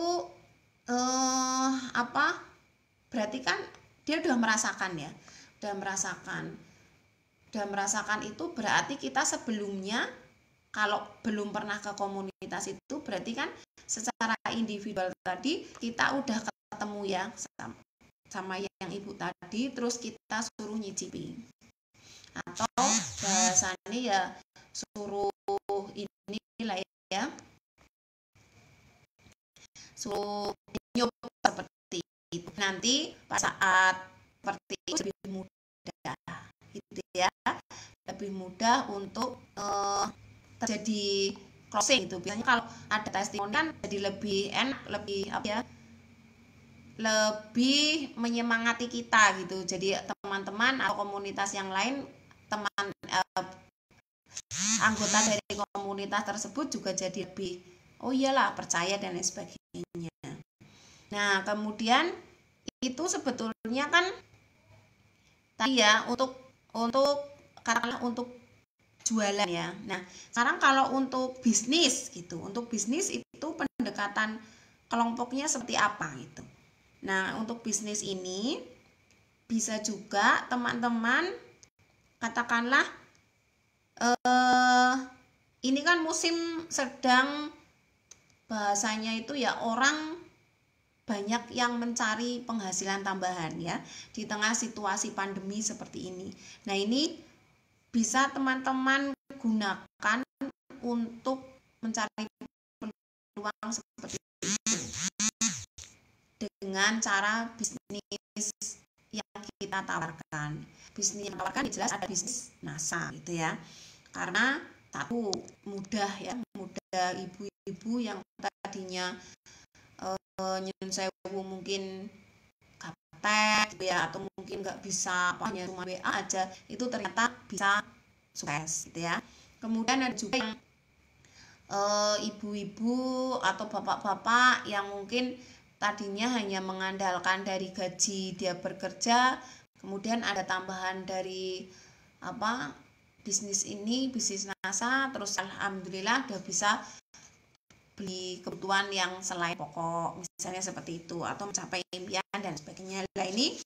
berarti kan dia udah merasakan ya, udah merasakan itu berarti kita sebelumnya kalau belum pernah ke komunitas itu berarti kan secara individual tadi kita udah ketemu ya sama yang ibu tadi, terus kita suruh nyicipi atau bahasanya ya suruh ini lah ya, suruh nyoba seperti itu. Nanti pada saat seperti itu lebih mudah gitu ya, lebih mudah untuk terjadi closing gitu. Biasanya kalau ada testimoni kan jadi lebih enak, lebih apa ya, lebih menyemangati kita gitu. Jadi teman-teman atau komunitas yang lain, teman anggota dari komunitas tersebut juga jadi lebih oh iyalah percaya dan lain sebagainya. Nah kemudian itu sebetulnya kan tadi ya untuk katakanlah untuk jualan ya. Nah sekarang kalau untuk bisnis gitu, untuk bisnis itu pendekatan kelompoknya seperti apa gitu. Nah untuk bisnis ini bisa juga teman-teman katakanlah ini kan musim sedang bahasanya itu ya, orang banyak yang mencari penghasilan tambahan ya di tengah situasi pandemi seperti ini. Nah ini bisa teman-teman gunakan untuk mencari peluang seperti itu dengan cara bisnis yang kita tawarkan. Bisnis yang tawarkan jelas ada bisnis NASA gitu ya, karena satu mudah ya, mudah ibu-ibu yang tadinya nyun sewu mungkin gaptek gitu ya, atau mungkin nggak bisa hanya cuma WA aja, itu ternyata bisa sukses gitu ya. Kemudian ada juga yang ibu-ibu atau bapak-bapak yang mungkin tadinya hanya mengandalkan dari gaji dia bekerja, kemudian ada tambahan dari bisnis ini, bisnis NASA, terus alhamdulillah udah bisa beli kebutuhan yang selain pokok misalnya seperti itu, atau mencapai impian dan sebagainya. Nah ini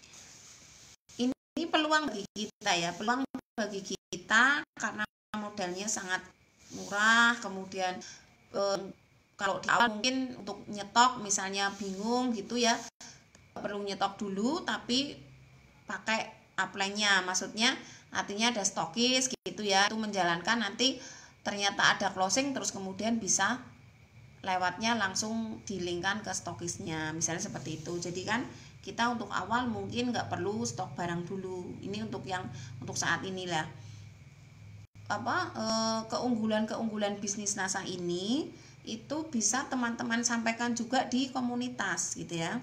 peluang bagi kita ya, peluang bagi kita karena modalnya sangat murah. Kemudian kalau di awal mungkin untuk nyetok misalnya bingung gitu ya, perlu nyetok dulu tapi pakai upline-nya, maksudnya artinya ada stokis gitu ya, itu menjalankan, nanti ternyata ada closing terus kemudian bisa lewatnya langsung dilingkan ke stokisnya misalnya seperti itu. Jadi kan kita untuk awal mungkin nggak perlu stok barang dulu. Ini untuk saat inilah keunggulan bisnis NASA ini itu bisa teman-teman sampaikan juga di komunitas gitu ya,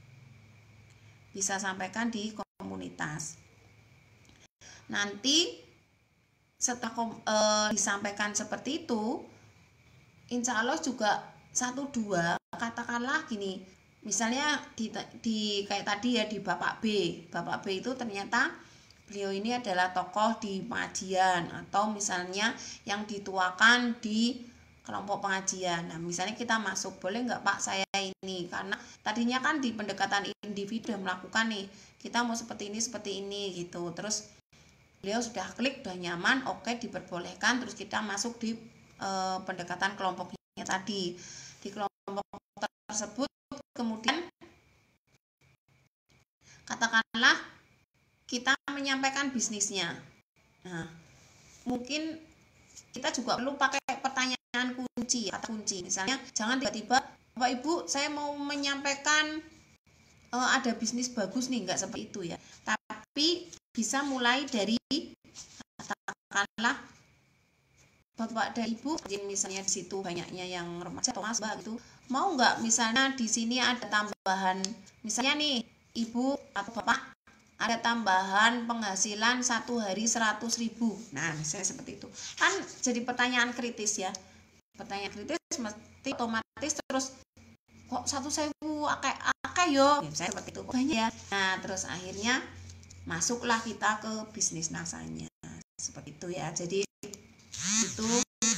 bisa sampaikan di komunitas. Nanti setelah disampaikan seperti itu, insya Allah juga 1-2 katakanlah gini, misalnya di kayak tadi ya, di Bapak B itu ternyata beliau ini adalah tokoh di pengajian, atau misalnya yang dituakan di kelompok pengajian. Nah misalnya kita masuk, boleh nggak Pak saya ini, karena tadinya kan di pendekatan individu sudah melakukan nih, kita mau seperti ini gitu, terus beliau sudah klik, sudah nyaman, oke diperbolehkan, terus kita masuk di pendekatan kelompoknya tadi. Di kelompok tersebut kemudian katakanlah kita menyampaikan bisnisnya. Nah, mungkin kita juga perlu pakai pertanyaan kunci, kata kunci. Misalnya jangan tiba-tiba Bapak Ibu saya mau menyampaikan ada bisnis bagus nih, enggak seperti itu ya. Tapi bisa mulai dari katakanlah bapak dan ibu, misalnya di situ banyaknya yang remaja atau mas gitu, mau nggak misalnya di sini ada tambahan, misalnya nih ibu atau bapak ada tambahan penghasilan 1 hari 100.000. Nah misalnya seperti itu kan, jadi pertanyaan kritis ya, pertanyaan kritis mesti otomatis terus kok 1.000 akeh yo, misalnya seperti itu banyak ya. Nah terus akhirnya masuklah kita ke bisnis nasanya seperti itu ya. Jadi itu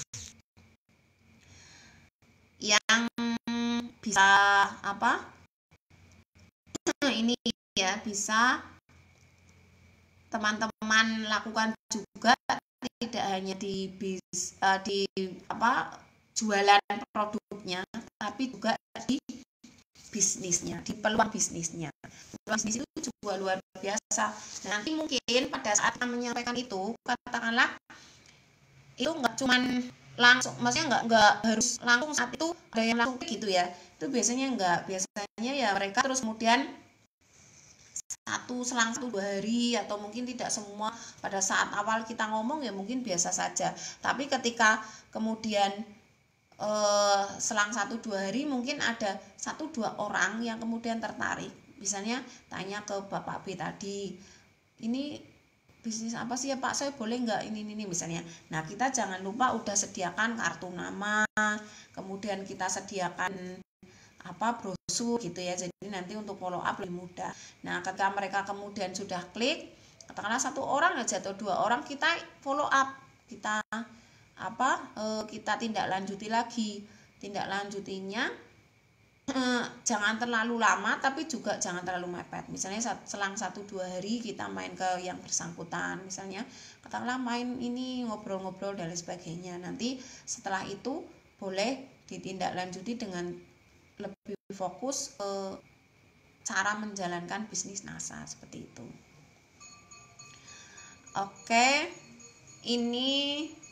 yang bisa apa ini ya, bisa teman-teman lakukan juga, tidak hanya di jualan produknya, tapi juga di bisnisnya, di peluang bisnisnya. Peluang bisnis itu juga luar biasa. Nah, nanti mungkin pada saat menyampaikan itu, katakanlah itu nggak cuman langsung, maksudnya nggak harus langsung saat itu ada yang langsung gitu ya. Itu biasanya nggak, biasanya ya mereka terus kemudian selang 1-2 hari, atau mungkin tidak semua pada saat awal kita ngomong ya mungkin biasa saja, tapi ketika kemudian selang 1-2 hari mungkin ada 1-2 orang yang kemudian tertarik, misalnya tanya ke Bapak B tadi, ini bisnis apa sih ya Pak, saya boleh nggak ini misalnya. Nah kita jangan lupa udah sediakan kartu nama, kemudian kita sediakan brosur gitu ya, jadi nanti untuk follow up lebih mudah. Nah ketika mereka kemudian sudah klik, katakanlah 1 orang aja atau 2 orang, kita follow up, kita kita tindak lanjuti lagi. Tindak lanjutinya jangan terlalu lama, tapi juga jangan terlalu mepet. Misalnya selang 1-2 hari kita main ke yang bersangkutan, misalnya katakanlah main ini, ngobrol-ngobrol dan lain sebagainya. Nanti setelah itu boleh ditindaklanjuti dengan lebih fokus ke cara menjalankan bisnis NASA seperti itu. Oke, ini